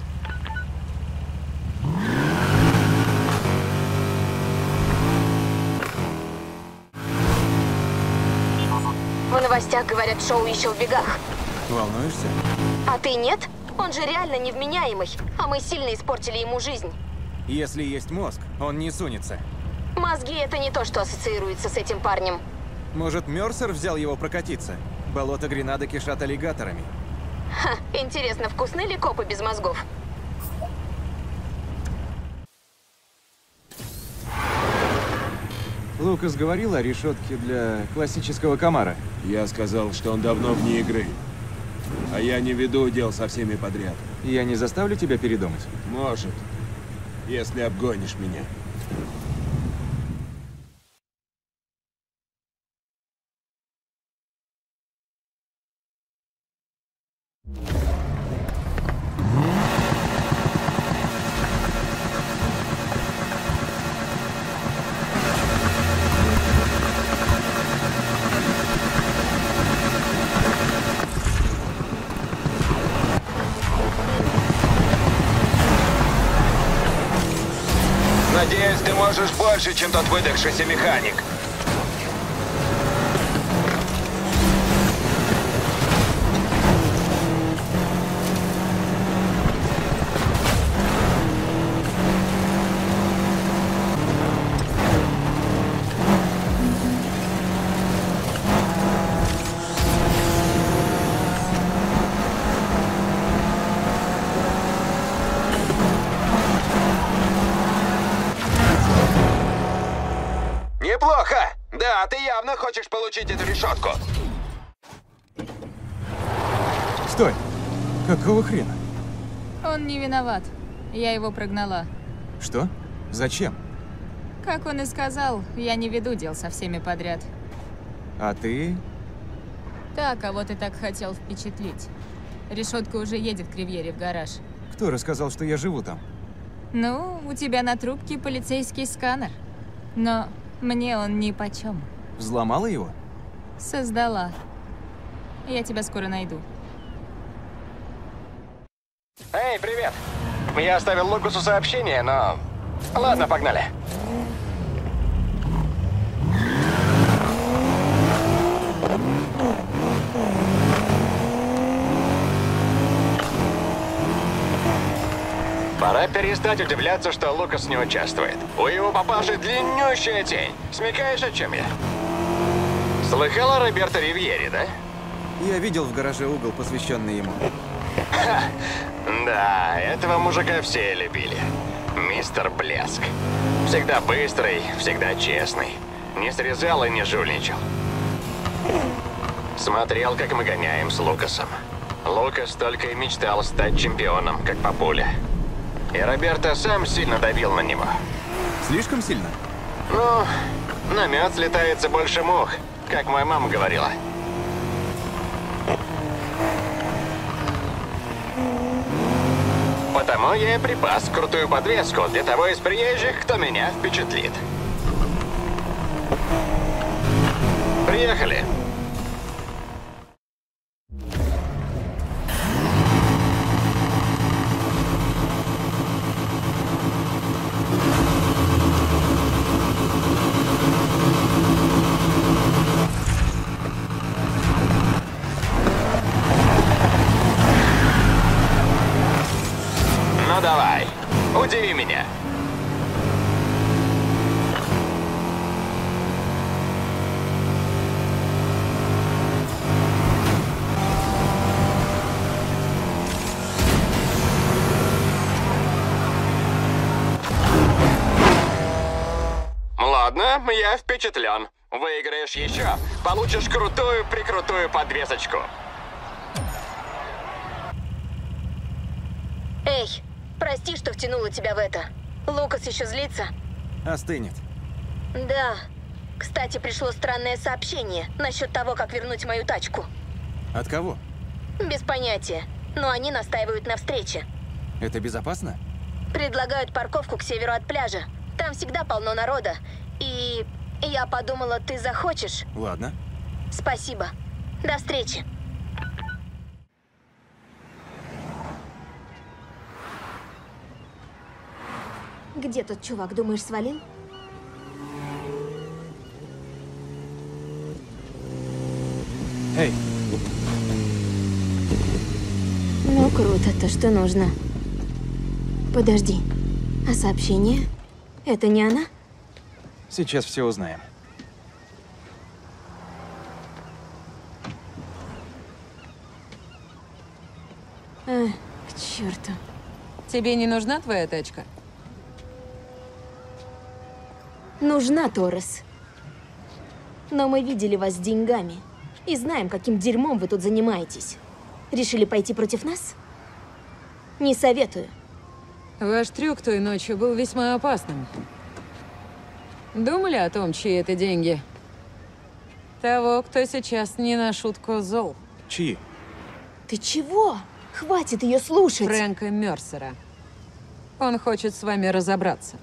S14: В новостях говорят, Шоу еще в бегах.
S10: Волнуешься?
S14: А ты нет? Он же реально невменяемый, а мы сильно испортили ему жизнь.
S10: Если есть мозг, он не сунется.
S14: Мозги — это не то, что ассоциируется с этим парнем.
S10: Может, Мерсер взял его прокатиться? Болото Гренады кишат аллигаторами.
S14: Ха, интересно, вкусны ли копы без мозгов?
S10: Лукас говорил о решетке для классического Камаро.
S16: Я сказал, что он давно вне игры. А я не веду дел со всеми подряд.
S10: Я не заставлю тебя передумать?
S16: Может, если обгонишь меня.
S12: Надеюсь, ты можешь больше, чем тот выдохшийся механик. Неплохо! Да, ты явно хочешь получить эту решетку.
S10: Стой! Какого хрена?
S17: Он не виноват. Я его прогнала.
S10: Что? Зачем?
S17: Как он и сказал, я не веду дел со всеми подряд.
S10: А ты?
S17: Так, а вот и так хотел впечатлить. Решетка уже едет к Ривьере в гараж.
S10: Кто рассказал, что я живу там?
S17: Ну, у тебя на трубке полицейский сканер. Но мне он нипочем.
S10: Взломала его?
S17: Создала. Я тебя скоро найду.
S12: Эй, привет! Я оставил Лукасу сообщение, но... Ладно, погнали. Пора перестать удивляться, что Лукас не участвует. У его папаши длиннющая тень. Смекаешь, о чем я? Слыхала о Роберто Ривьере, да?
S10: Я видел в гараже угол, посвященный ему.
S12: Ха. Да, этого мужика все любили. Мистер Блеск. Всегда быстрый, всегда честный. Не срезал и не жульничал. Смотрел, как мы гоняем с Лукасом. Лукас только и мечтал стать чемпионом, как папуля. И Роберто сам сильно давил на него.
S10: Слишком сильно?
S12: Ну, на мед слетается больше мух, как моя мама говорила. Потому я и припас крутую подвеску для того из приезжих, кто меня впечатлит. Приехали. Ну давай, удиви меня. Ладно, я впечатлен. Выиграешь еще, получишь крутую-прикрутую подвесочку.
S3: Эй, прости, что втянула тебя в это. Лукас еще злится?
S10: Остынет.
S3: Да. Кстати, пришло странное сообщение насчет того, как вернуть мою тачку.
S10: От кого?
S3: Без понятия. Но они настаивают на встрече.
S10: Это безопасно?
S3: Предлагают парковку к северу от пляжа. Там всегда полно народа. И я подумала, ты захочешь?
S10: Ладно.
S3: Спасибо. До встречи. Где тот чувак, думаешь, свалил?
S10: Эй!
S3: Ну, круто, то, что нужно. Подожди. А сообщение? Это не она?
S10: Сейчас все узнаем.
S17: К черту. Тебе не нужна твоя тачка?
S3: Нужна, Торрес. Но мы видели вас с деньгами. И знаем, каким дерьмом вы тут занимаетесь. Решили пойти против нас? Не советую.
S17: Ваш трюк той ночью был весьма опасным. Думали о том, чьи это деньги? Того, кто сейчас не на шутку зол.
S10: Чьи?
S3: Ты чего? Хватит ее слушать.
S17: Фрэнка Мерсера. Он хочет с вами разобраться.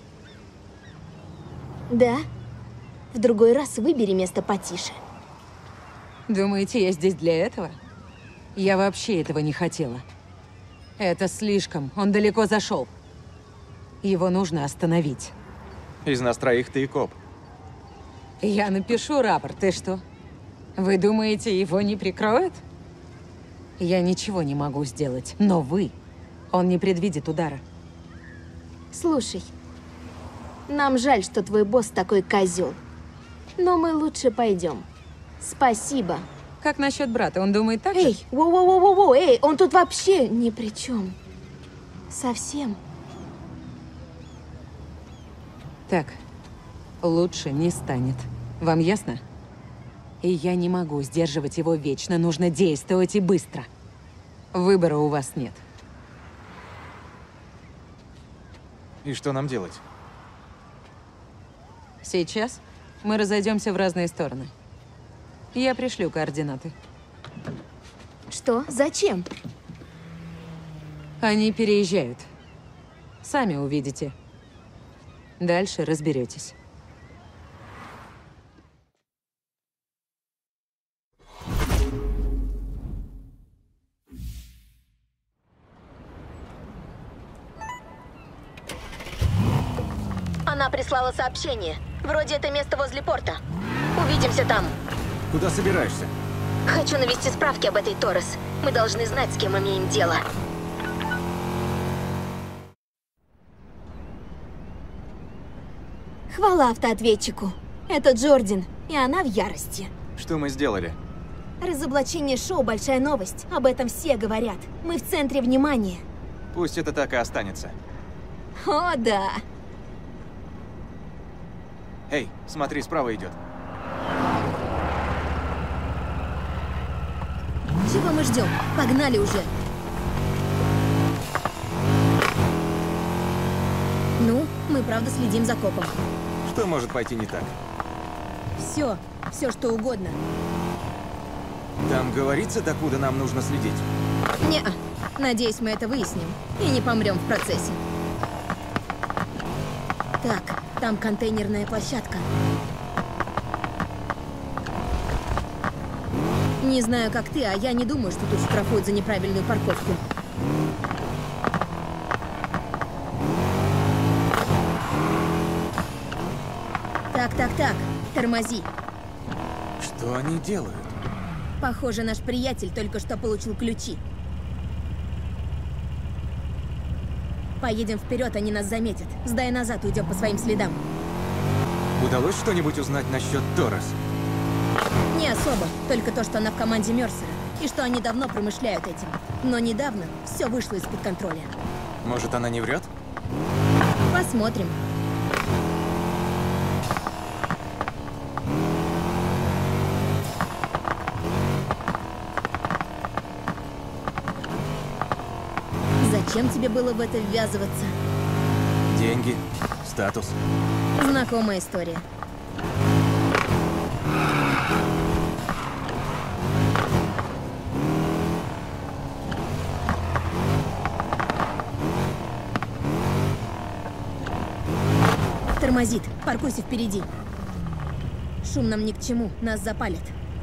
S3: Да? В другой раз выбери место потише.
S17: Думаете, я здесь для этого? Я вообще этого не хотела. Это слишком. Он далеко зашел. Его нужно остановить.
S10: Из нас троих ты и коп.
S17: Я напишу рапорт. Ты что? Вы думаете, его не прикроют? Я ничего не могу сделать. Но вы... Он не предвидит удара.
S3: Слушай, нам жаль, что твой босс такой козел. Но мы лучше пойдем. Спасибо.
S17: Как насчет брата? Он думает так же?
S3: Эй, воу-воу-воу-воу, эй, он тут вообще ни при чем. Совсем.
S17: Так, лучше не станет. Вам ясно? И я не могу сдерживать его вечно. Нужно действовать и быстро. Выбора у вас нет.
S10: И что нам делать?
S17: Сейчас мы разойдемся в разные стороны. Я пришлю координаты.
S3: Что? Зачем?
S17: Они переезжают. Сами увидите. Дальше разберетесь.
S3: Она прислала сообщение. Вроде это место возле порта. Увидимся там.
S10: Куда собираешься?
S3: Хочу навести справки об этой Торрес. Мы должны знать, с кем имеем дело. Хвала автоответчику. Это Джордин, и она в ярости.
S10: Что мы сделали?
S3: Разоблачение шоу – большая новость. Об этом все говорят. Мы в центре внимания.
S10: Пусть это так и останется.
S3: О, да.
S10: Эй, смотри, справа идет.
S3: Чего мы ждем? Погнали уже. Ну, мы правда следим за копом.
S10: Что может пойти не так?
S3: Все что угодно.
S10: Там говорится, докуда нам нужно следить?
S3: Не-а. Надеюсь, мы это выясним и не помрем в процессе. Так, там контейнерная площадка. Не знаю, как ты, а я не думаю, что тут штрафуют за неправильную парковку. Так, тормози.
S10: Что они делают?
S3: Похоже, наш приятель только что получил ключи. Поедем вперед, они нас заметят. Сдай назад, уйдем по своим следам.
S10: Удалось что-нибудь узнать насчет Торрес?
S3: Не особо, только то, что она в команде Мерсера, и что они давно промышляют этим. Но недавно все вышло из-под контроля.
S10: Может, она не врет?
S3: Посмотрим. Зачем тебе было в это ввязываться?
S10: Деньги, статус.
S3: Знакомая история. Тормозит. Паркуйся впереди. Шум нам ни к чему. Нас запалят.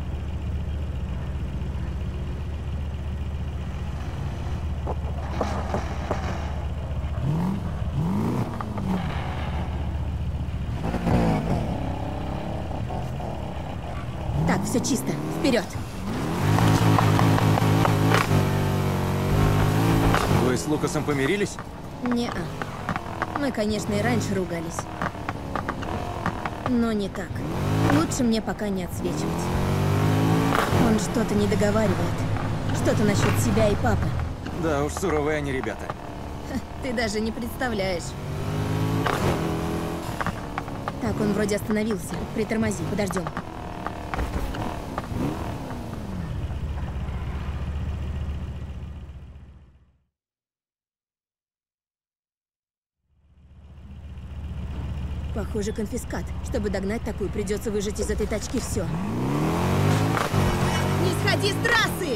S3: Так, все чисто. Вперед.
S10: Вы с Лукасом помирились?
S3: Не-а. Мы, конечно, и раньше ругались. Но не так. Лучше мне пока не отсвечивать. Он что-то не договаривает. Что-то насчет себя и папы.
S10: Да уж, суровые они ребята.
S3: Ты даже не представляешь. Так, он вроде остановился. Притормози, подождем. Похоже, конфискат. Чтобы догнать такую, придется выжать из этой тачки все. Не сходи с трассы!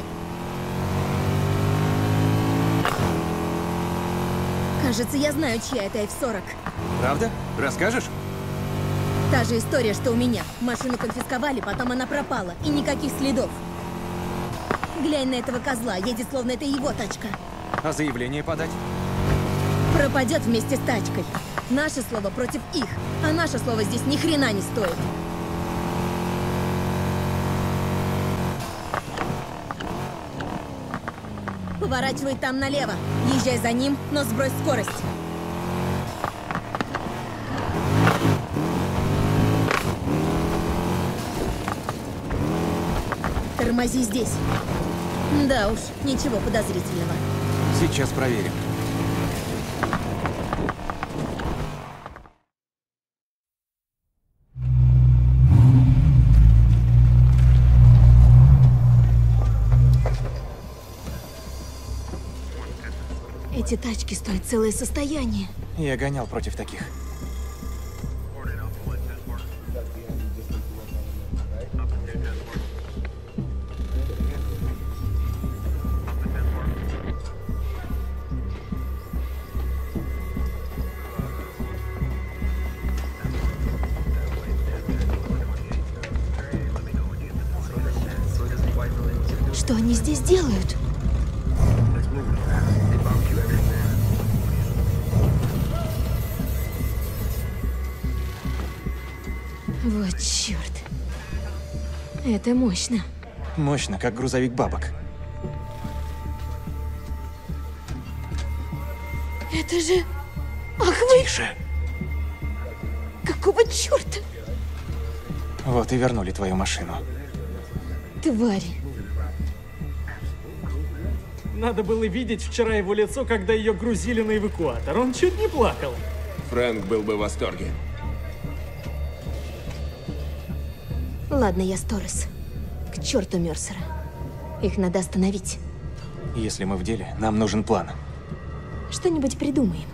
S3: Кажется, я знаю, чья это F40.
S10: Правда? Расскажешь?
S3: Та же история, что у меня. Машину конфисковали, потом она пропала. И никаких следов. Глянь на этого козла. Едет, словно это его тачка.
S10: А заявление подать?
S3: Пропадет вместе с тачкой. Наше слово против их, а наше слово здесь ни хрена не стоит. Поворачивай там налево. Езжай за ним, но сбрось скорость. Тормози здесь. Да уж, ничего подозрительного.
S10: Сейчас проверим.
S3: Эти тачки стоят целое состояние.
S10: Я гонял против таких.
S3: Что они здесь делают? Вот черт. Это мощно.
S10: Мощно, как грузовик бабок.
S3: Это же... Ах вы...
S10: Тише.
S3: Какого черта?
S10: Вот и вернули твою машину.
S3: Твари.
S18: Надо было видеть вчера его лицо, когда ее грузили на эвакуатор. Он чуть не плакал.
S16: Фрэнк был бы в восторге.
S3: Ладно, я с Торрес. К черту Мерсера. Их надо остановить.
S10: Если мы в деле, нам нужен план.
S3: Что-нибудь придумаем.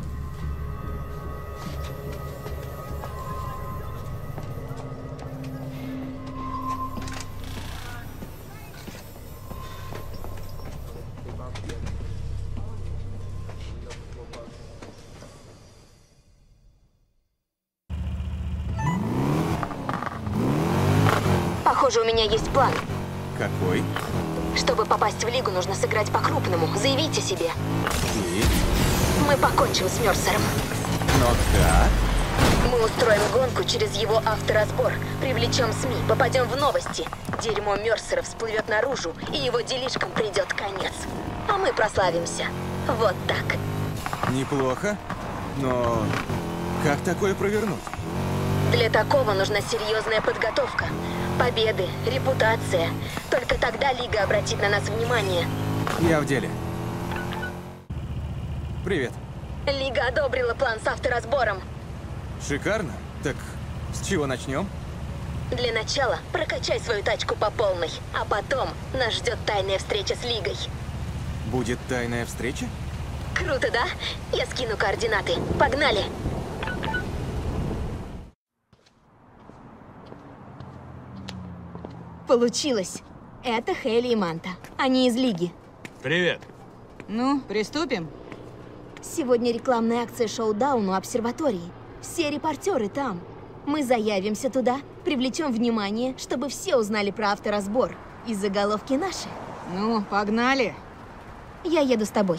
S3: Похоже, у меня есть план.
S10: Какой?
S3: Чтобы попасть в Лигу, нужно сыграть по-крупному. Заявите себе.
S10: И?
S3: Мы покончим с Мерсером.
S10: Но как?
S3: Мы устроим гонку через его авторазбор, привлечем СМИ, попадем в новости. Дерьмо Мерсера всплывет наружу, и его делишкам придет конец. А мы прославимся. Вот так.
S10: Неплохо. Но как такое провернуть?
S3: Для такого нужна серьезная подготовка. Победы, репутация. Только тогда Лига обратит на нас внимание.
S10: Я в деле. Привет.
S3: Лига одобрила план с авторазбором.
S10: Шикарно. Так с чего начнем?
S3: Для начала прокачай свою тачку по полной, а потом нас ждет тайная встреча с Лигой.
S10: Будет тайная встреча?
S3: Круто, да? Я скину координаты. Погнали! Получилось. Это Хейли и Манта. Они из Лиги.
S16: Привет.
S17: Ну, приступим?
S3: Сегодня рекламная акция шоу-даун у обсерватории. Все репортеры там. Мы заявимся туда, привлечем внимание, чтобы все узнали про авторазбор. И заголовки наши.
S17: Ну, погнали.
S3: Я еду с тобой.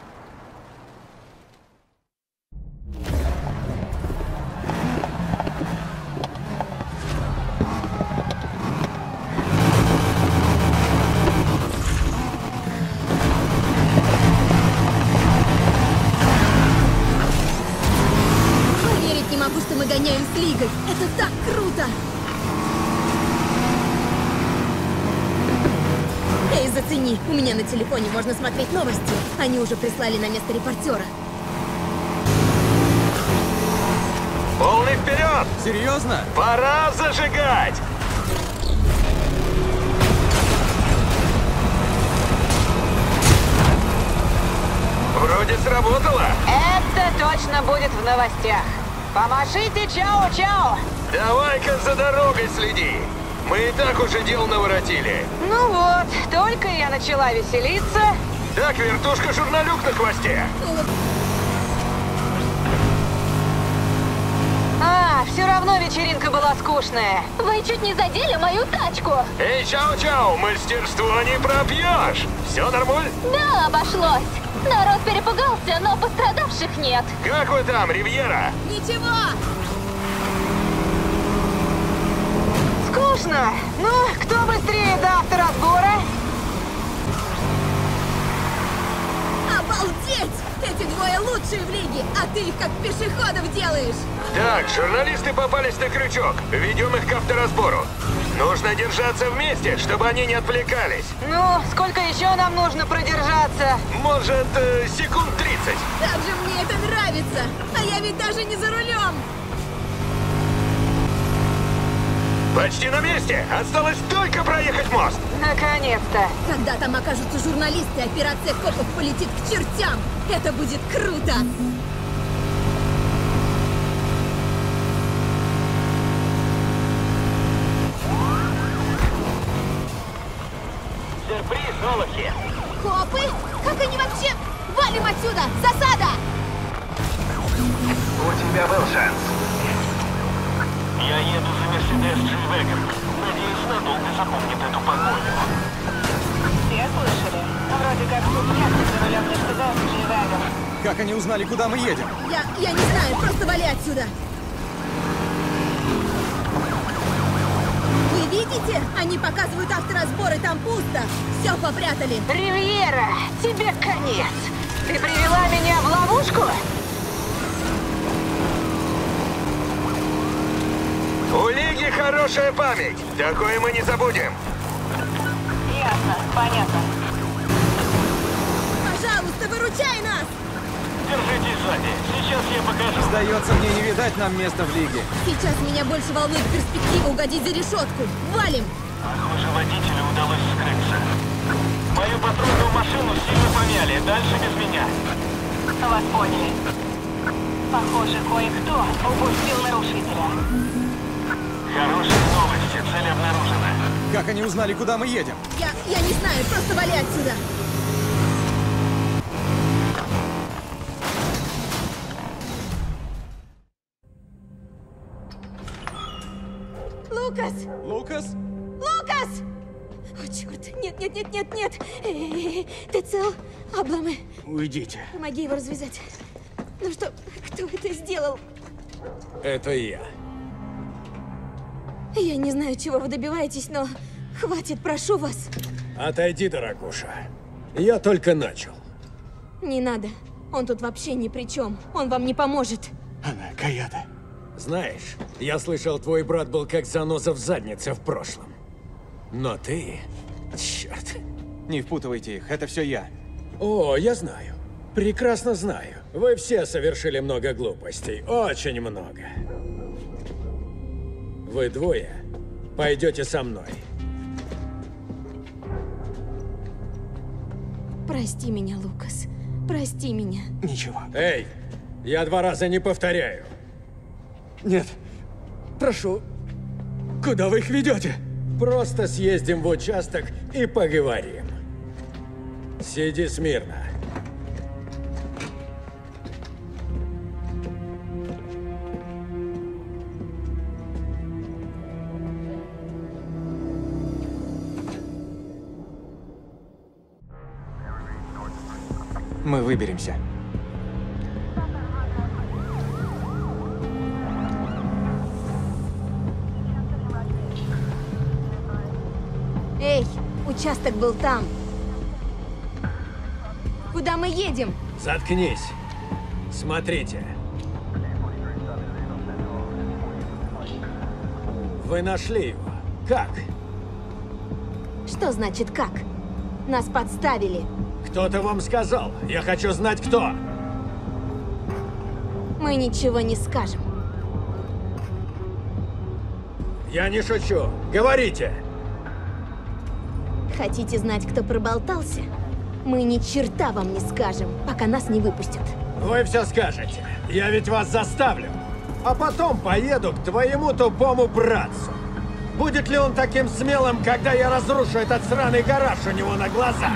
S3: Что мы гоняем с Лигой. Это так круто! Эй, зацени. У меня на телефоне можно смотреть новости. Они уже прислали на место репортера.
S5: Полный вперед!
S10: Серьезно?
S5: Пора зажигать! Вроде сработало.
S17: Это точно будет в новостях. Помашите чао-чао!
S5: Давай-ка за дорогой следи. Мы и так уже дел наворотили.
S17: Ну вот, только я начала веселиться.
S5: Так, вертушка-журналюк на хвосте.
S17: Все равно вечеринка была скучная.
S14: Вы чуть не задели мою тачку.
S5: Эй, чао-чао, мастерство не пропьешь. Все нормально?
S14: Да, обошлось. Народ перепугался, но пострадавших нет.
S5: Как вы там, Ривьера?
S3: Ничего!
S17: Скучно. Ну, кто быстрее до авторазбора?
S3: Обалдеть! Эти двое лучшие в Лиге, а ты их как пешеходов делаешь!
S5: Так, журналисты попались на крючок. Ведем их к авторазбору. Нужно держаться вместе, чтобы они не отвлекались.
S17: Ну, сколько еще нам нужно продержаться?
S5: Может, секунд 30.
S3: Как же мне это нравится! А я ведь даже не за рулем!
S5: Почти на месте. Осталось только проехать мост.
S17: Наконец-то.
S3: Когда там окажутся журналисты, операция копов полетит к чертям. Это будет круто!
S15: Сюрприз, Олухи.
S3: Копы? Как они вообще? Валим отсюда! Засада!
S15: У тебя был шанс. Я еду за Мерседес G-Wagon. Надеюсь, надолго запомнит эту погоню.
S19: Все слышали? Вроде как тут нет за рулем Мерседес G-Wagon.
S10: Как они узнали, куда мы едем?
S3: Я не знаю, просто вали отсюда! Вы видите? Они показывают авторазборы, там пусто. Все попрятали.
S17: Ривьера, тебе конец. Ты привела меня в ловушку?
S5: У Лиги хорошая память. Такое мы не забудем.
S19: Ясно, понятно.
S3: Пожалуйста, выручай нас!
S15: Держитесь сзади. Сейчас я покажу.
S10: Сдается мне, не видать нам места в Лиге.
S3: Сейчас меня больше волнует перспектива угодить за решетку. Валим!
S15: Похоже, водителю удалось скрыться. Мою патрульную машину сильно помяли. Дальше без меня.
S19: Вас поняли. Похоже, кое-кто упустил нарушителя.
S15: Хорошие новости. Цель обнаружена.
S10: Как они узнали, куда мы едем?
S3: Я не знаю, просто вали отсюда. Лукас!
S10: Лукас?
S3: Лукас! О, черт! Нет. Ты цел? Обломы.
S9: Уйдите.
S3: Помоги его развязать. Ну что, кто это сделал?
S2: Это я.
S3: Я не знаю, чего вы добиваетесь, но хватит, прошу вас.
S2: Отойди, дорогуша. Я только начал.
S3: Не надо. Он тут вообще ни при чем. Он вам не поможет.
S9: Она Каяда.
S2: Знаешь, я слышал, твой брат был как заноза в заднице в прошлом. Но ты... Черт.
S10: Не впутывайте их, это все я.
S2: О, я знаю. Прекрасно знаю. Вы все совершили много глупостей. Очень много. Вы двое пойдете со мной.
S3: Прости меня, Лукас. Прости меня.
S9: Ничего.
S2: Эй, я 2 раза не повторяю.
S9: Нет. Прошу. Куда вы их ведете?
S2: Просто съездим в участок и поговорим. Сиди смирно.
S10: Мы выберемся.
S3: Эй, участок был там. Куда мы едем?
S2: Заткнись. Смотрите. Вы нашли его. Как?
S3: Что значит как? Нас подставили.
S2: Кто-то вам сказал. Я хочу знать, кто.
S3: Мы ничего не скажем.
S2: Я не шучу. Говорите.
S3: Хотите знать, кто проболтался? Мы ни черта вам не скажем, пока нас не выпустят.
S2: Вы все скажете. Я ведь вас заставлю. А потом поеду к твоему тупому братцу. Будет ли он таким смелым, когда я разрушу этот сраный гараж у него на глазах?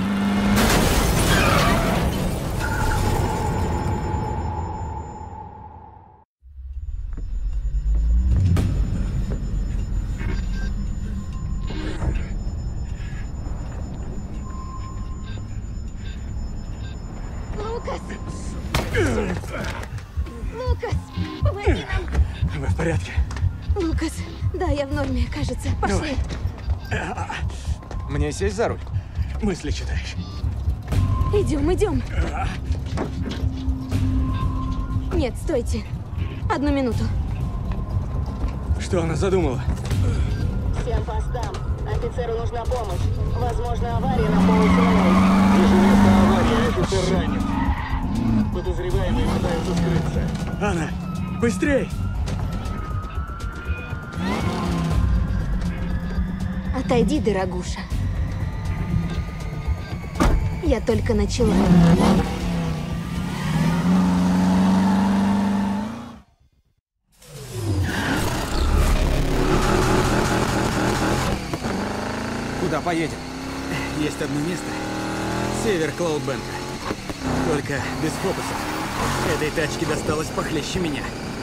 S3: Лукас, помоги нам!
S9: Вы в порядке?
S3: Лукас, да, я в норме, кажется. Пошли.
S10: Мне сесть за руль?
S9: Мысли читаешь?
S3: Идем. Нет, стойте. 1 минуту.
S9: Что она задумала?
S6: Всем постам. Офицеру нужна помощь. Возможно, авария на полуфинал.
S2: Вижу место аварии, офицер ранен. Подозреваемые пытаются скрыться.
S9: Анна, быстрей!
S3: Отойди, дорогуша. Я только начала.
S10: Куда поедем?
S9: Есть одно место. Север Клаудбенка. Только без фокусов. Этой тачке досталось похлеще меня.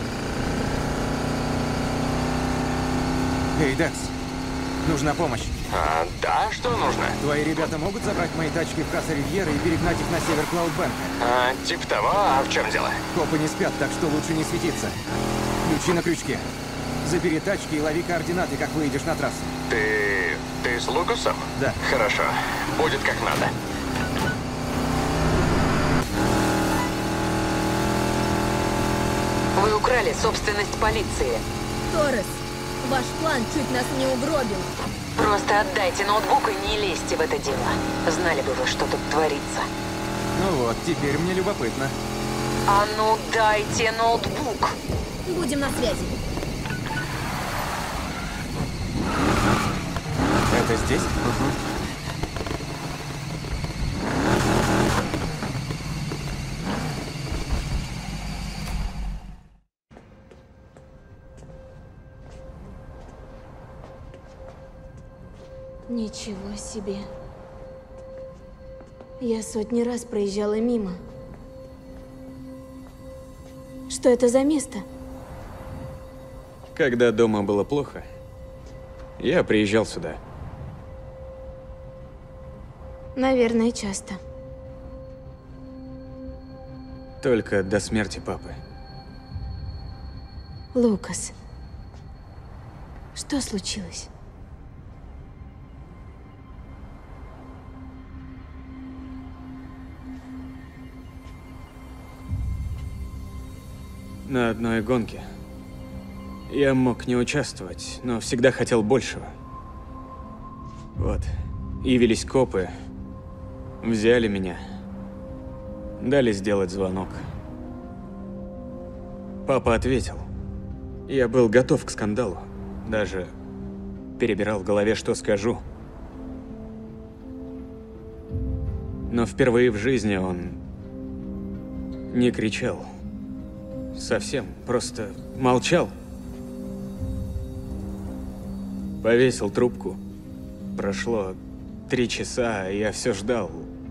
S10: Эй, Декс, нужна помощь.
S12: Да, что нужно?
S10: Твои ребята могут забрать мои тачки в Касса Ривьера и перегнать их на север Клаудбенка?
S12: Типа того, а в чем дело?
S10: Копы не спят, так что лучше не светиться. Ключи на крючке. Забери тачки и лови координаты, как выйдешь на трассу.
S12: Ты с Лукасом?
S10: Да.
S12: Хорошо. Будет как надо.
S17: Вы украли собственность полиции.
S3: Торрес, ваш план чуть нас не угробил.
S17: Просто отдайте ноутбук и не лезьте в это дело. Знали бы вы, что тут творится.
S10: Ну вот, теперь мне любопытно.
S17: А ну дайте ноутбук.
S3: Будем на связи.
S10: Это здесь?
S3: Ничего себе. Я сотни раз проезжала мимо. Что это за место?
S9: Когда дома было плохо, я приезжал сюда.
S3: Наверное, часто.
S9: Только до смерти папы.
S3: Лукас, что случилось?
S9: На одной гонке я мог не участвовать, но всегда хотел большего. Вот, явились копы, взяли меня, дали сделать звонок. Папа ответил. Я был готов к скандалу, даже перебирал в голове, что скажу. Но впервые в жизни он не кричал. Совсем, просто молчал. Повесил трубку. Прошло 3 часа, и я все ждал.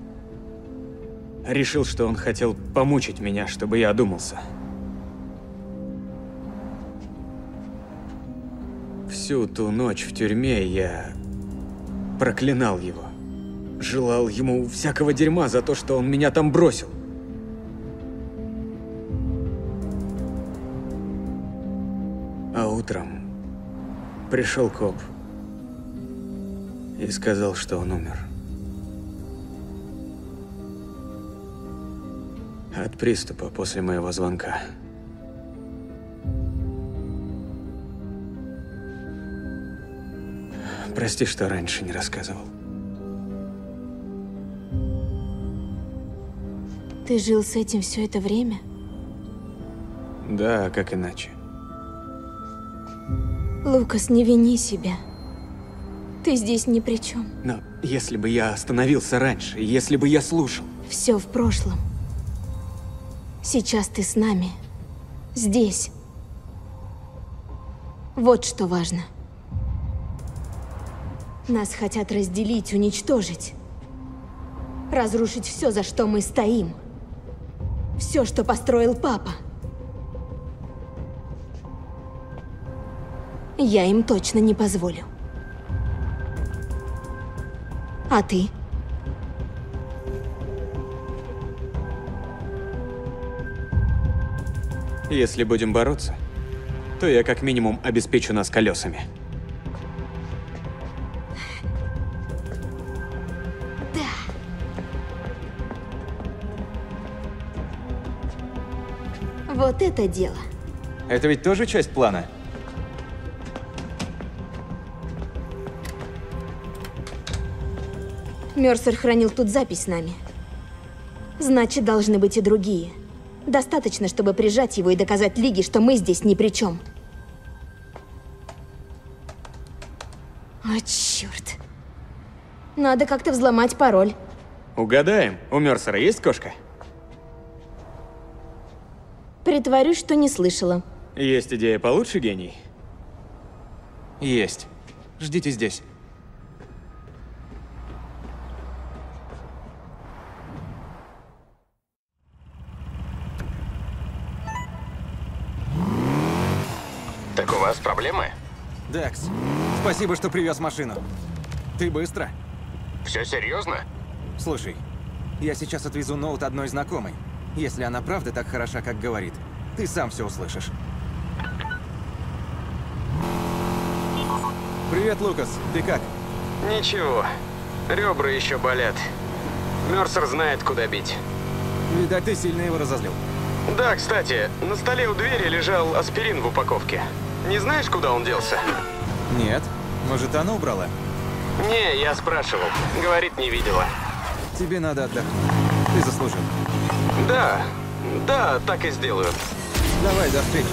S9: Решил, что он хотел помучить меня, чтобы я одумался. Всю ту ночь в тюрьме я проклинал его. Желал ему всякого дерьма за то, что он меня там бросил. А утром пришел коп и сказал, что он умер. От приступа после моего звонка. Прости, что раньше не рассказывал.
S3: Ты жил с этим все это время?
S9: Да, как иначе.
S3: Лукас, не вини себя. Ты здесь ни при чем.
S9: Но если бы я остановился раньше, если бы я слушал...
S3: Все в прошлом. Сейчас ты с нами. Здесь. Вот что важно. Нас хотят разделить, уничтожить. Разрушить все, за что мы стоим. Все, что построил папа. Я им точно не позволю. А ты?
S9: Если будем бороться, то я как минимум обеспечу нас колесами.
S3: Вот это дело.
S10: Это ведь тоже часть плана?
S3: Мерсер хранил тут запись с нами. Значит, должны быть и другие. Достаточно, чтобы прижать его и доказать Лиге, что мы здесь ни при чем. О, черт. Надо как-то взломать пароль.
S9: Угадаем, у Мерсера есть кошка?
S3: Притворюсь, что не слышала.
S9: Есть идея получше, гений?
S10: Есть. Ждите здесь.
S12: Так у вас проблемы?
S10: Декс, спасибо, что привез машину. Ты быстро?
S12: Все серьезно?
S10: Слушай, я сейчас отвезу ноут одной знакомой. Если она правда так хороша, как говорит, ты сам все услышишь. Привет, Лукас. Ты как?
S5: Ничего. Ребра еще болят. Мерсер знает, куда бить.
S10: Видать, ты сильно его разозлил.
S5: Да, кстати, на столе у двери лежал аспирин в упаковке. Не знаешь, куда он делся?
S10: Нет. Может, она убрала?
S5: Не, я спрашивал. Говорит, не видела.
S10: Тебе надо отдохнуть. Ты заслужил.
S5: Да, так и сделаю.
S10: Давай, до встречи.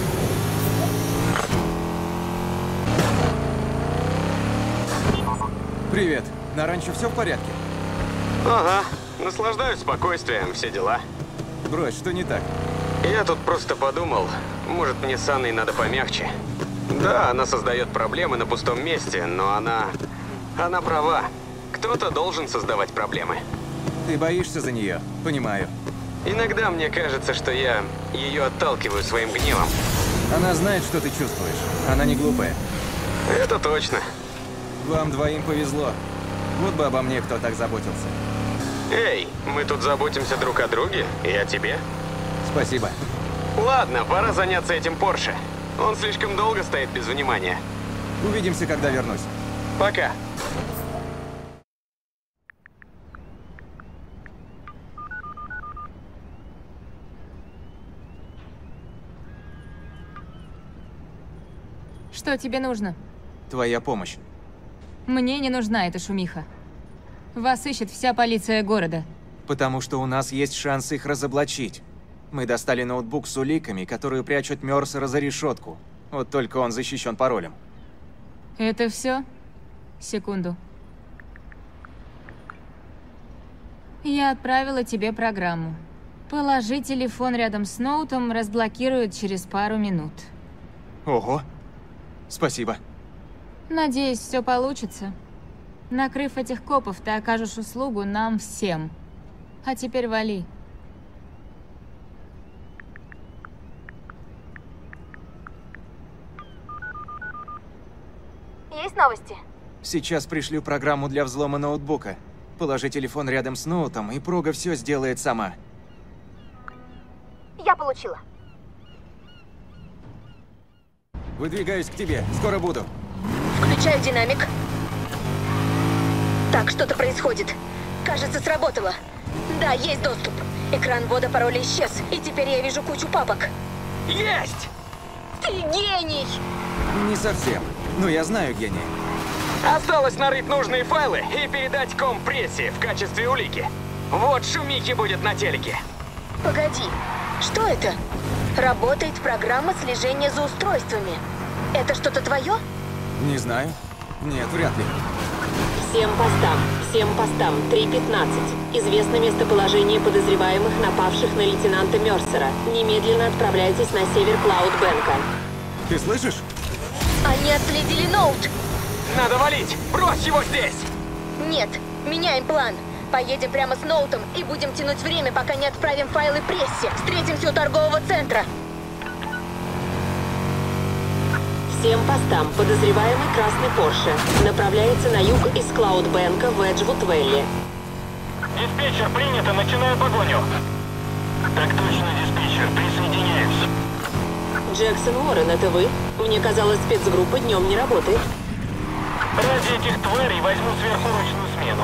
S10: Привет. На ранчо все в порядке?
S5: Ага. Наслаждаюсь спокойствием, все дела.
S10: Брось, что не так?
S5: Я тут просто подумал, может, мне с Анной надо помягче. Да, она создает проблемы на пустом месте, но она Она права. Кто-то должен создавать проблемы.
S10: Ты боишься за нее, понимаю.
S5: Иногда мне кажется, что я ее отталкиваю своим гневом.
S10: Она знает, что ты чувствуешь. Она не глупая.
S5: Это точно.
S10: Вам двоим повезло. Вот бы обо мне кто так заботился.
S5: Эй, мы тут заботимся друг о друге, и о тебе.
S10: Спасибо.
S5: Ладно, пора заняться этим Порше. Он слишком долго стоит без внимания.
S10: Увидимся, когда вернусь.
S5: Пока.
S20: Что тебе нужно?
S10: Твоя помощь.
S20: Мне не нужна эта шумиха. Вас ищет вся полиция города.
S10: Потому что у нас есть шанс их разоблачить. Мы достали ноутбук с уликами, которые прячут Мерсера за решетку. Вот только он защищен паролем.
S20: Это все? Секунду. Я отправила тебе программу. Положи телефон рядом с ноутом, разблокируют через пару минут.
S10: Ого. Спасибо.
S20: Надеюсь, все получится. Накрыв этих копов, ты окажешь услугу нам всем. А теперь вали.
S3: Есть новости?
S10: Сейчас пришлю программу для взлома ноутбука. Положи телефон рядом с ноутом, и Прога все сделает сама.
S3: Я получила.
S10: Выдвигаюсь к тебе. Скоро буду.
S3: Включаю динамик. Так, что-то происходит. Кажется, сработало. Да, есть доступ. Экран ввода пароля исчез, и теперь я вижу кучу папок.
S5: Есть!
S3: Ты гений!
S10: Не совсем. Но я знаю гения.
S5: Осталось нарыть нужные файлы и передать компрессии в качестве улики. Вот шумихи будет на телеке.
S3: Погоди, что это? Работает программа слежения за устройствами. Это что-то твое?
S10: Не знаю. Нет, вряд ли.
S6: Всем постам, 3:15. Известно местоположение подозреваемых, напавших на лейтенанта Мерсера. Немедленно отправляйтесь на север Клаудбенка.
S10: Ты слышишь?
S3: Они отследили ноут.
S5: Надо валить! Брось его здесь!
S3: Нет, меняем план. Поедем прямо с ноутом и будем тянуть время, пока не отправим файлы прессе. Встретимся у торгового центра.
S6: Всем постам. Подозреваемый красный Порше. Направляется на юг из Клаудбенка в Эджвуд-Вэлли.
S15: Диспетчер, принято, начинаю погоню. Так точно, диспетчер, присоединяюсь.
S6: Джексон Уоррен, это вы? Мне казалось, спецгруппа днем не работает.
S15: Ради этих тварей возьму сверхурочную смену.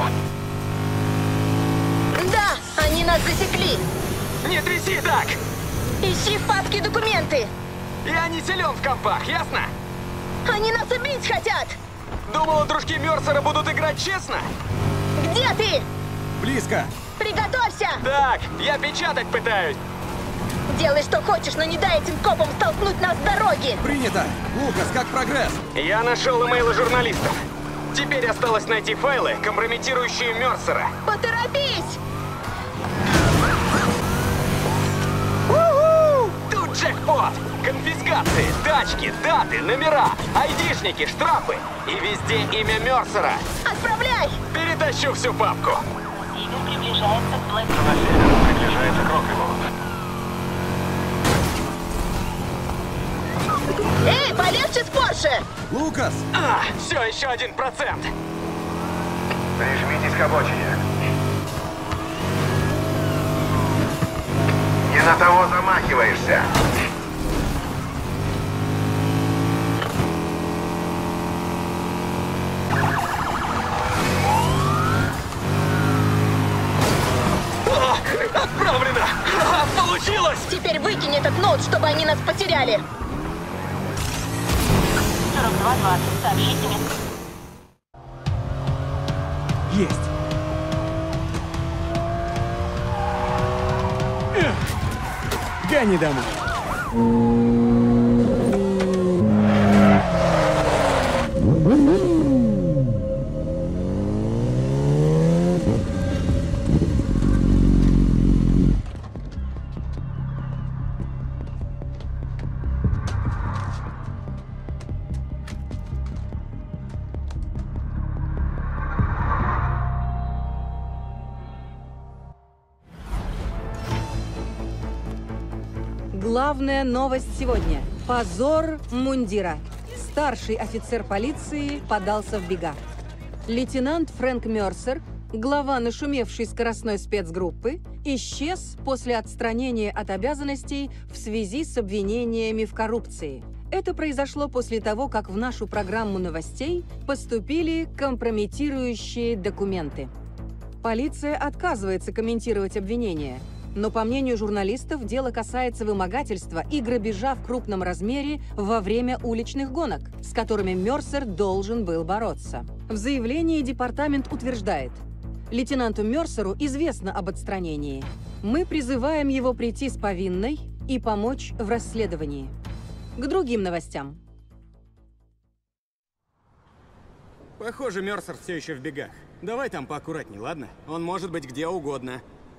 S3: Да, они нас засекли.
S5: Не тряси так!
S3: Ищи в папке документы.
S5: Я не силен в компах, ясно?
S3: Они нас убить хотят!
S5: Думала, дружки Мерсера будут играть честно?
S3: Где ты?
S10: Близко!
S3: Приготовься!
S5: Так, я печатать пытаюсь.
S3: Делай, что хочешь, но не дай этим копам столкнуть нас с дороги!
S10: Принято! Лукас, как прогресс?
S5: Я нашел имейлы журналистов. Теперь осталось найти файлы, компрометирующие Мерсера.
S3: Поторопись!
S5: Тут джекпот! Конфискации, тачки, даты, номера, айдишники, штрафы. И везде имя Мерсера.
S3: Отправляй!
S5: Перетащу всю папку.
S19: Игорь приближается к Блэк.
S15: Приближается к Роквиллу.
S3: Эй, полегче с Порше!
S10: Лукас!
S5: Все, еще 1%.
S7: Прижмитесь к обочине. Не на того замахиваешься.
S5: Отправлено! Получилось!
S3: Теперь выкинь этот ноут, чтобы они нас потеряли.
S19: 42:20. Сообщите мне.
S18: Есть. Гони домой.
S1: Главная новость сегодня. Позор мундира. Старший офицер полиции подался в бега. Лейтенант Фрэнк Мерсер, глава нашумевшей скоростной спецгруппы, исчез после отстранения от обязанностей в связи с обвинениями в коррупции. Это произошло после того, как в нашу программу новостей поступили компрометирующие документы. Полиция отказывается комментировать обвинения, но, по мнению журналистов, дело касается вымогательства и грабежа в крупном размере во время уличных гонок, с которыми Мерсер должен был бороться. В заявлении департамент утверждает: лейтенанту Мерсеру известно об отстранении. Мы призываем его прийти с повинной и помочь в расследовании. К другим новостям.
S9: Похоже, Мерсер все еще в бегах. Давай там поаккуратней, ладно? Он может быть где угодно.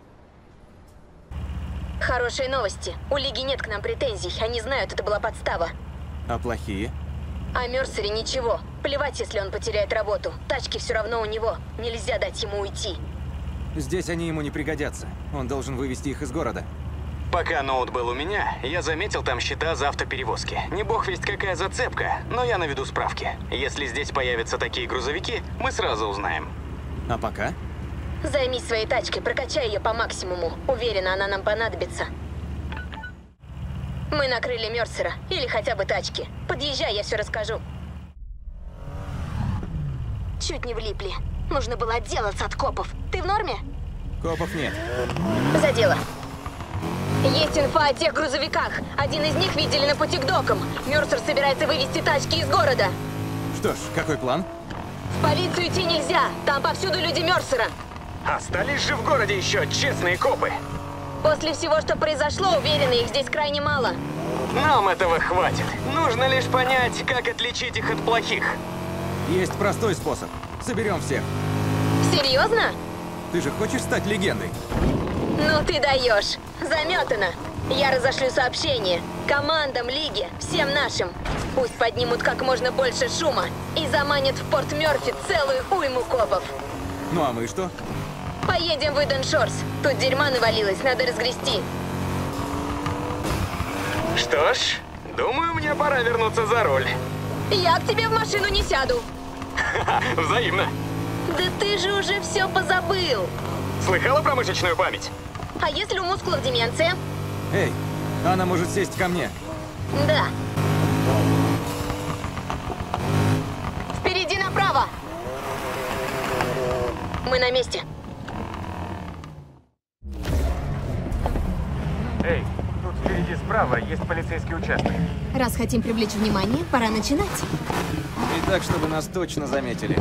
S3: Хорошие новости. У Лиги нет к нам претензий. Они знают, это была подстава.
S10: А плохие?
S3: О Мерсере ничего. Плевать, если он потеряет работу. Тачки все равно у него. Нельзя дать ему уйти.
S10: Здесь они ему не пригодятся. Он должен вывести их из города.
S5: Пока ноут был у меня, я заметил там счета за автоперевозки. Не бог весть какая зацепка, но я наведу справки. Если здесь появятся такие грузовики, мы сразу узнаем.
S10: А пока?
S3: Займись своей тачкой, прокачай ее по максимуму. Уверена, она нам понадобится. Мы накрыли Мерсера. Или хотя бы тачки. Подъезжай, я все расскажу. Чуть не влипли. Нужно было отделаться от копов. Ты в норме?
S10: Копов нет.
S3: За дело. Есть инфа о тех грузовиках. Один из них видели на пути к докам. Мерсер собирается вывести тачки из города.
S10: Что ж, какой план?
S3: В полицию идти нельзя. Там повсюду люди Мерсера.
S5: Остались же в городе еще честные копы.
S3: После всего, что произошло, уверена, их здесь крайне мало.
S5: Нам этого хватит. Нужно лишь понять, как отличить их от плохих.
S10: Есть простой способ. Соберем всех.
S3: Серьезно?
S10: Ты же хочешь стать легендой?
S3: Ну ты даешь. Заметано. Я разошлю сообщение. Командам Лиги, всем нашим. Пусть поднимут как можно больше шума и заманят в Порт Мёрфи целую уйму копов.
S10: Ну а мы что?
S3: Поедем в Иден Шорс. Тут дерьма навалилось, надо разгрести.
S5: Что ж, думаю, мне пора вернуться за руль.
S3: Я к тебе в машину не сяду.
S5: Взаимно.
S3: Да ты же уже все позабыл.
S5: Слыхала про мышечную память?
S3: А если у мускулов деменция?
S10: Эй, она может сесть ко мне.
S3: Да. Впереди направо. Мы на месте.
S21: Эй, тут впереди справа есть полицейский участок.
S3: Раз хотим привлечь внимание, пора начинать.
S10: И так, чтобы нас точно заметили.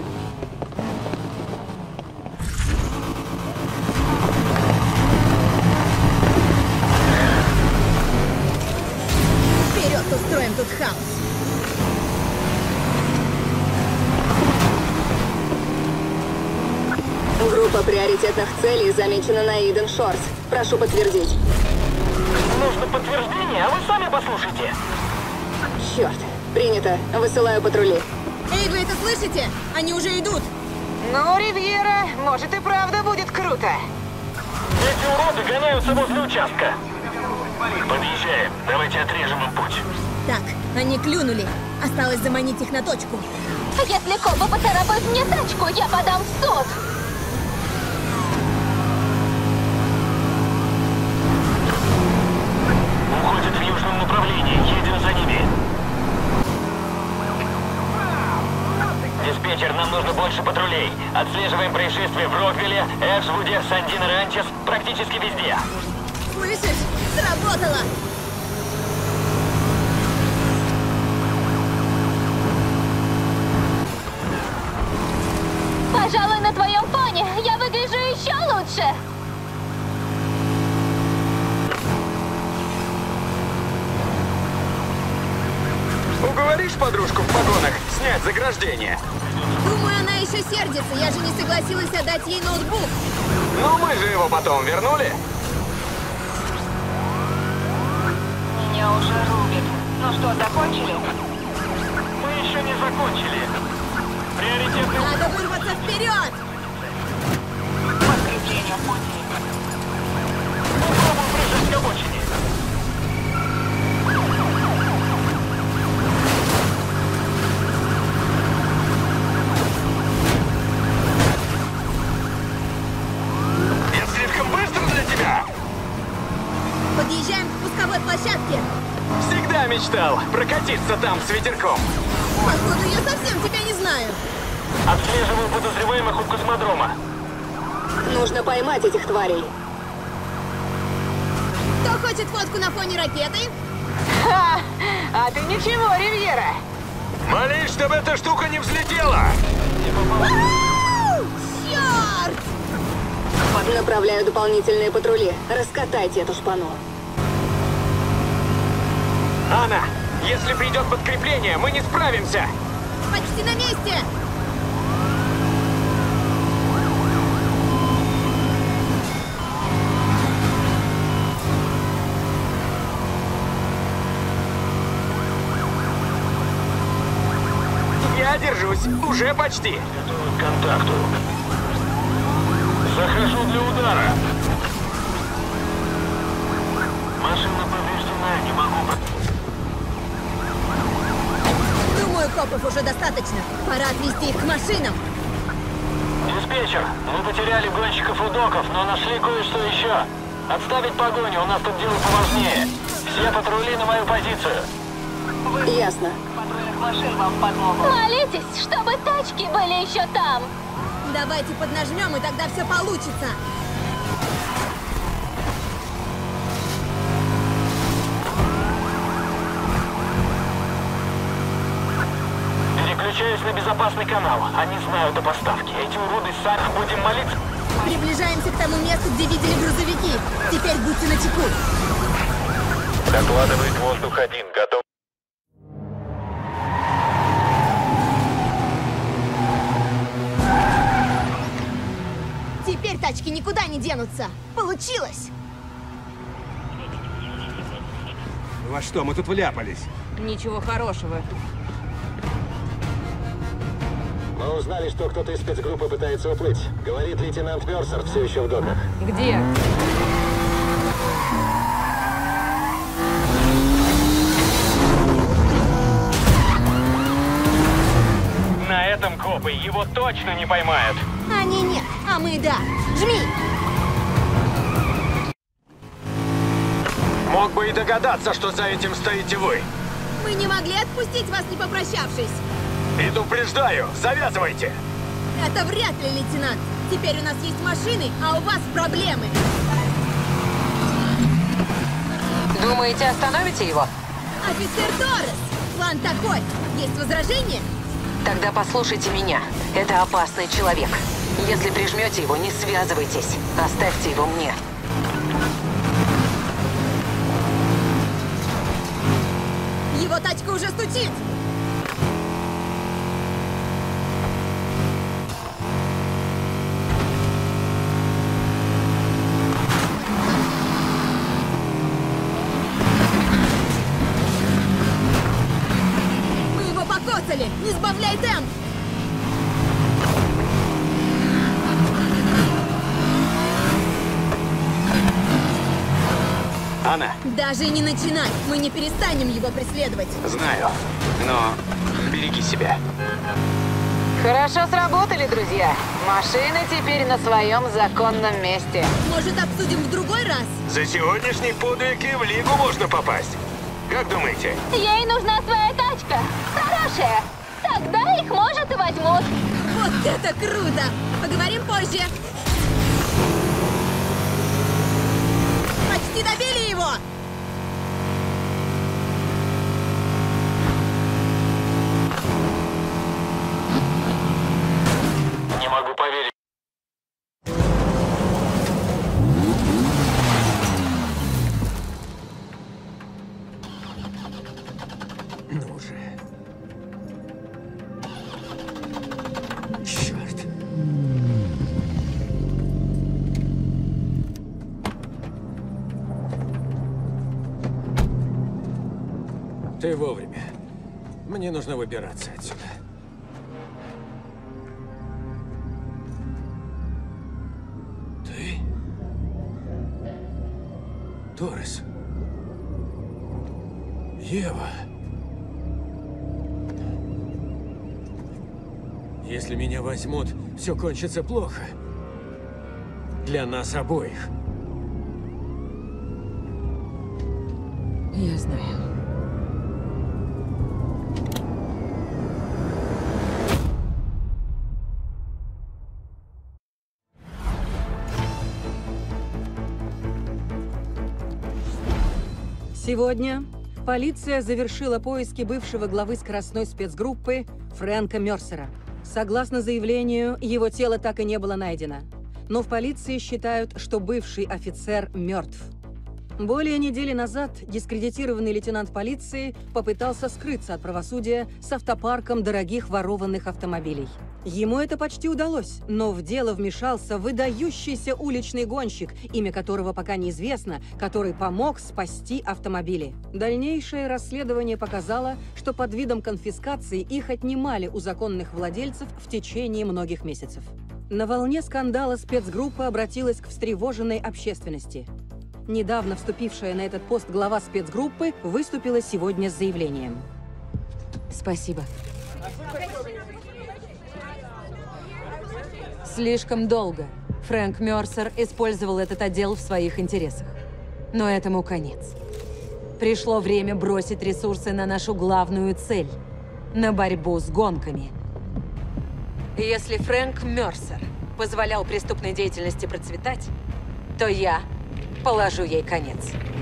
S3: Вперед, устроим тут хаос.
S6: Группа приоритетных целей замечена на Иден Шорс. Прошу подтвердить.
S15: Нужно подтверждение, а вы сами послушайте.
S6: Черт. Принято. Высылаю патрули.
S3: Эй, вы это слышите? Они уже идут.
S19: Ну, Ривьера, может и правда будет круто.
S15: Эти уроды гоняются возле участка. Подъезжаем. Давайте отрежем им путь.
S3: Так, они клюнули. Осталось заманить их на точку.
S14: Если копы поцарапают мне тачку, я подам в суд.
S15: Уходят в южном направлении. Едем за ними. Диспетчер, нам нужно больше патрулей. Отслеживаем происшествия в Роквилле, Эшвуде, Сандино-Ранчес, практически везде.
S3: Слышишь? Сработало!
S14: Пожалуй, на твоем фоне я выгляжу еще лучше.
S5: Уговоришь подружку в погонах снять заграждение?
S3: Думаю, она еще сердится. Я же не согласилась отдать ей ноутбук.
S5: Ну, мы же его потом вернули.
S19: Меня уже рубит. Ну что, закончили?
S15: Мы еще не закончили. Приоритетный...
S3: Надо вырваться вперед!
S19: Подкрепление в пути.
S15: Попробуем прижать к обочине.
S5: крутиться там с ветерком?
S3: Походу, я совсем тебя не знаю.
S15: Отслеживаю подозреваемых у космодрома.
S6: Нужно поймать этих тварей.
S3: Кто хочет фотку на фоне ракеты?
S19: Ха! А ты ничего, Ривьера!
S5: Молись, чтобы эта штука не взлетела!
S3: Черт!
S6: Направляю дополнительные патрули. Раскатайте эту шпану.
S5: Анна, если придет подкрепление, мы не справимся!
S3: Почти на месте!
S5: Я держусь, уже почти.
S15: К контакту. Захожу для удара. Машина повреждена, не могу...
S3: Думаю, копов уже достаточно. Пора отвезти их к машинам.
S15: Диспетчер, мы потеряли гонщиков у доков, но нашли кое-что еще. Отставить погоню, у нас тут дело поважнее. Все патрули на мою позицию.
S6: Ясно.
S19: Машин вам в подмогу.
S14: Молитесь, чтобы тачки были еще там.
S3: Давайте поднажмем, и тогда все получится.
S15: Переключаюсь на безопасный канал. Они знают о поставке. Эти уроды сами будем молиться.
S3: Приближаемся к тому месту, где видели грузовики. Теперь будьте начеку.
S7: Докладывает воздух-1. Готов.
S3: Теперь тачки никуда не денутся. Получилось!
S16: Во что мы тут вляпались?
S17: Ничего хорошего.
S12: Мы узнали, что кто-то из спецгруппы пытается уплыть. Говорит лейтенант Мерсер, все еще в доках.
S17: Где?
S5: На этом копы его точно не поймают.
S3: Они нет, а мы да. Жми!
S5: Мог бы и догадаться, что за этим стоите вы.
S3: Мы не могли отпустить вас, не попрощавшись.
S5: Предупреждаю, завязывайте.
S3: Это вряд ли, лейтенант. Теперь у нас есть машины, а у вас проблемы.
S17: Думаете, остановите его?
S3: Офицер Торрес! План такой. Есть возражения?
S17: Тогда послушайте меня. Это опасный человек. Если прижмете его, не связывайтесь. Оставьте его мне.
S3: Его тачка уже стучит. Мы его покоцали. Не сбавляй темп.
S5: Анна.
S3: Даже не начинай. Мы не перестанем его преследовать.
S5: Знаю, но береги себя.
S19: Хорошо сработали, друзья. Машина теперь на своем законном месте.
S3: Может, обсудим в другой раз?
S5: За сегодняшний подвиг и в лигу можно попасть. Как думаете?
S14: Ей нужна своя тачка. Хорошая. Тогда их, может, и возьмут.
S3: Вот это круто! Поговорим позже. Почти добили его!
S15: Не могу поверить.
S2: Ну же. Черт. Ты вовремя. Мне нужно выбираться отсюда. Ты? Торрес. Ева. Если меня возьмут, все кончится плохо. Для нас обоих.
S17: Я знаю.
S1: Сегодня полиция завершила поиски бывшего главы скоростной спецгруппы Фрэнка Мерсера. Согласно заявлению, его тело так и не было найдено. Но в полиции считают, что бывший офицер мертв. Более недели назад дискредитированный лейтенант полиции попытался скрыться от правосудия с автопарком дорогих ворованных автомобилей. Ему это почти удалось, но в дело вмешался выдающийся уличный гонщик, имя которого пока неизвестно, который помог спасти автомобили. Дальнейшее расследование показало, что под видом конфискации их отнимали у законных владельцев в течение многих месяцев. На волне скандала спецгруппа обратилась к встревоженной общественности. Недавно вступившая на этот пост глава спецгруппы выступила сегодня с заявлением.
S17: Спасибо. Слишком долго Фрэнк Мерсер использовал этот отдел в своих интересах. Но этому конец. Пришло время бросить ресурсы на нашу главную цель – на борьбу с гонками. Если Фрэнк Мерсер позволял преступной деятельности процветать, то я положу ей конец.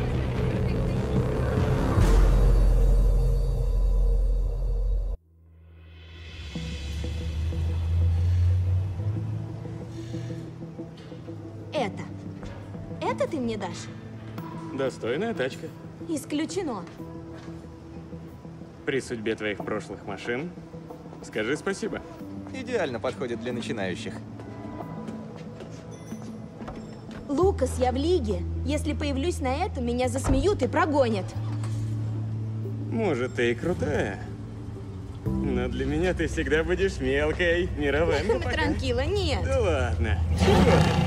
S3: Это ты мне дашь?
S9: Достойная тачка.
S3: Исключено.
S9: При судьбе твоих прошлых машин скажи спасибо.
S10: Идеально подходит для начинающих.
S3: Лукас, я в лиге. Если появлюсь на этом, меня засмеют и прогонят.
S9: Может, ты и крутая, но для меня ты всегда будешь мелкой. Мировая.
S3: Транкила, нет.
S9: Да ладно. Чего ты?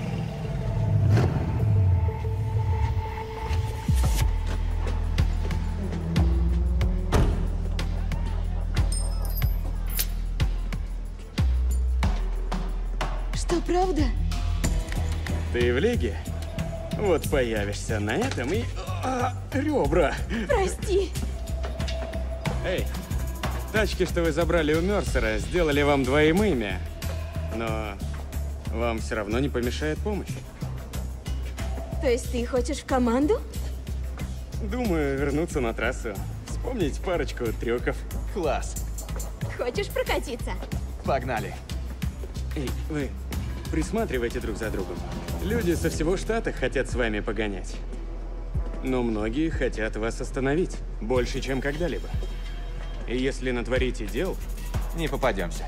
S3: Что, правда?
S9: Ты в лиге? Вот появишься на этом и... ребра.
S3: Прости.
S9: Эй, тачки, что вы забрали у Мерсера, сделали вам двоим имя. Но вам все равно не помешает помощь.
S3: То есть ты хочешь в команду?
S9: Думаю, вернуться на трассу. Вспомнить парочку трюков.
S10: Класс.
S3: Хочешь прокатиться?
S10: Погнали.
S9: Эй, вы присматривайте друг за другом. Люди со всего штата хотят с вами погонять. Но многие хотят вас остановить. Больше, чем когда-либо. И если натворите дел...
S10: Не попадемся.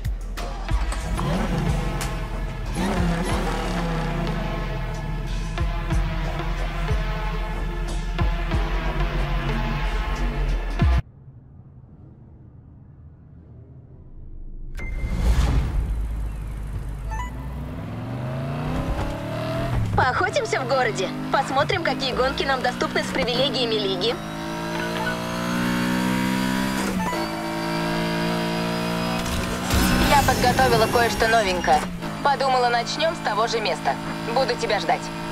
S14: Поохотимся в городе. Посмотрим, какие гонки нам доступны с привилегиями Лиги. Я подготовила кое-что новенькое. Подумала, начнем с того же места. Буду тебя ждать.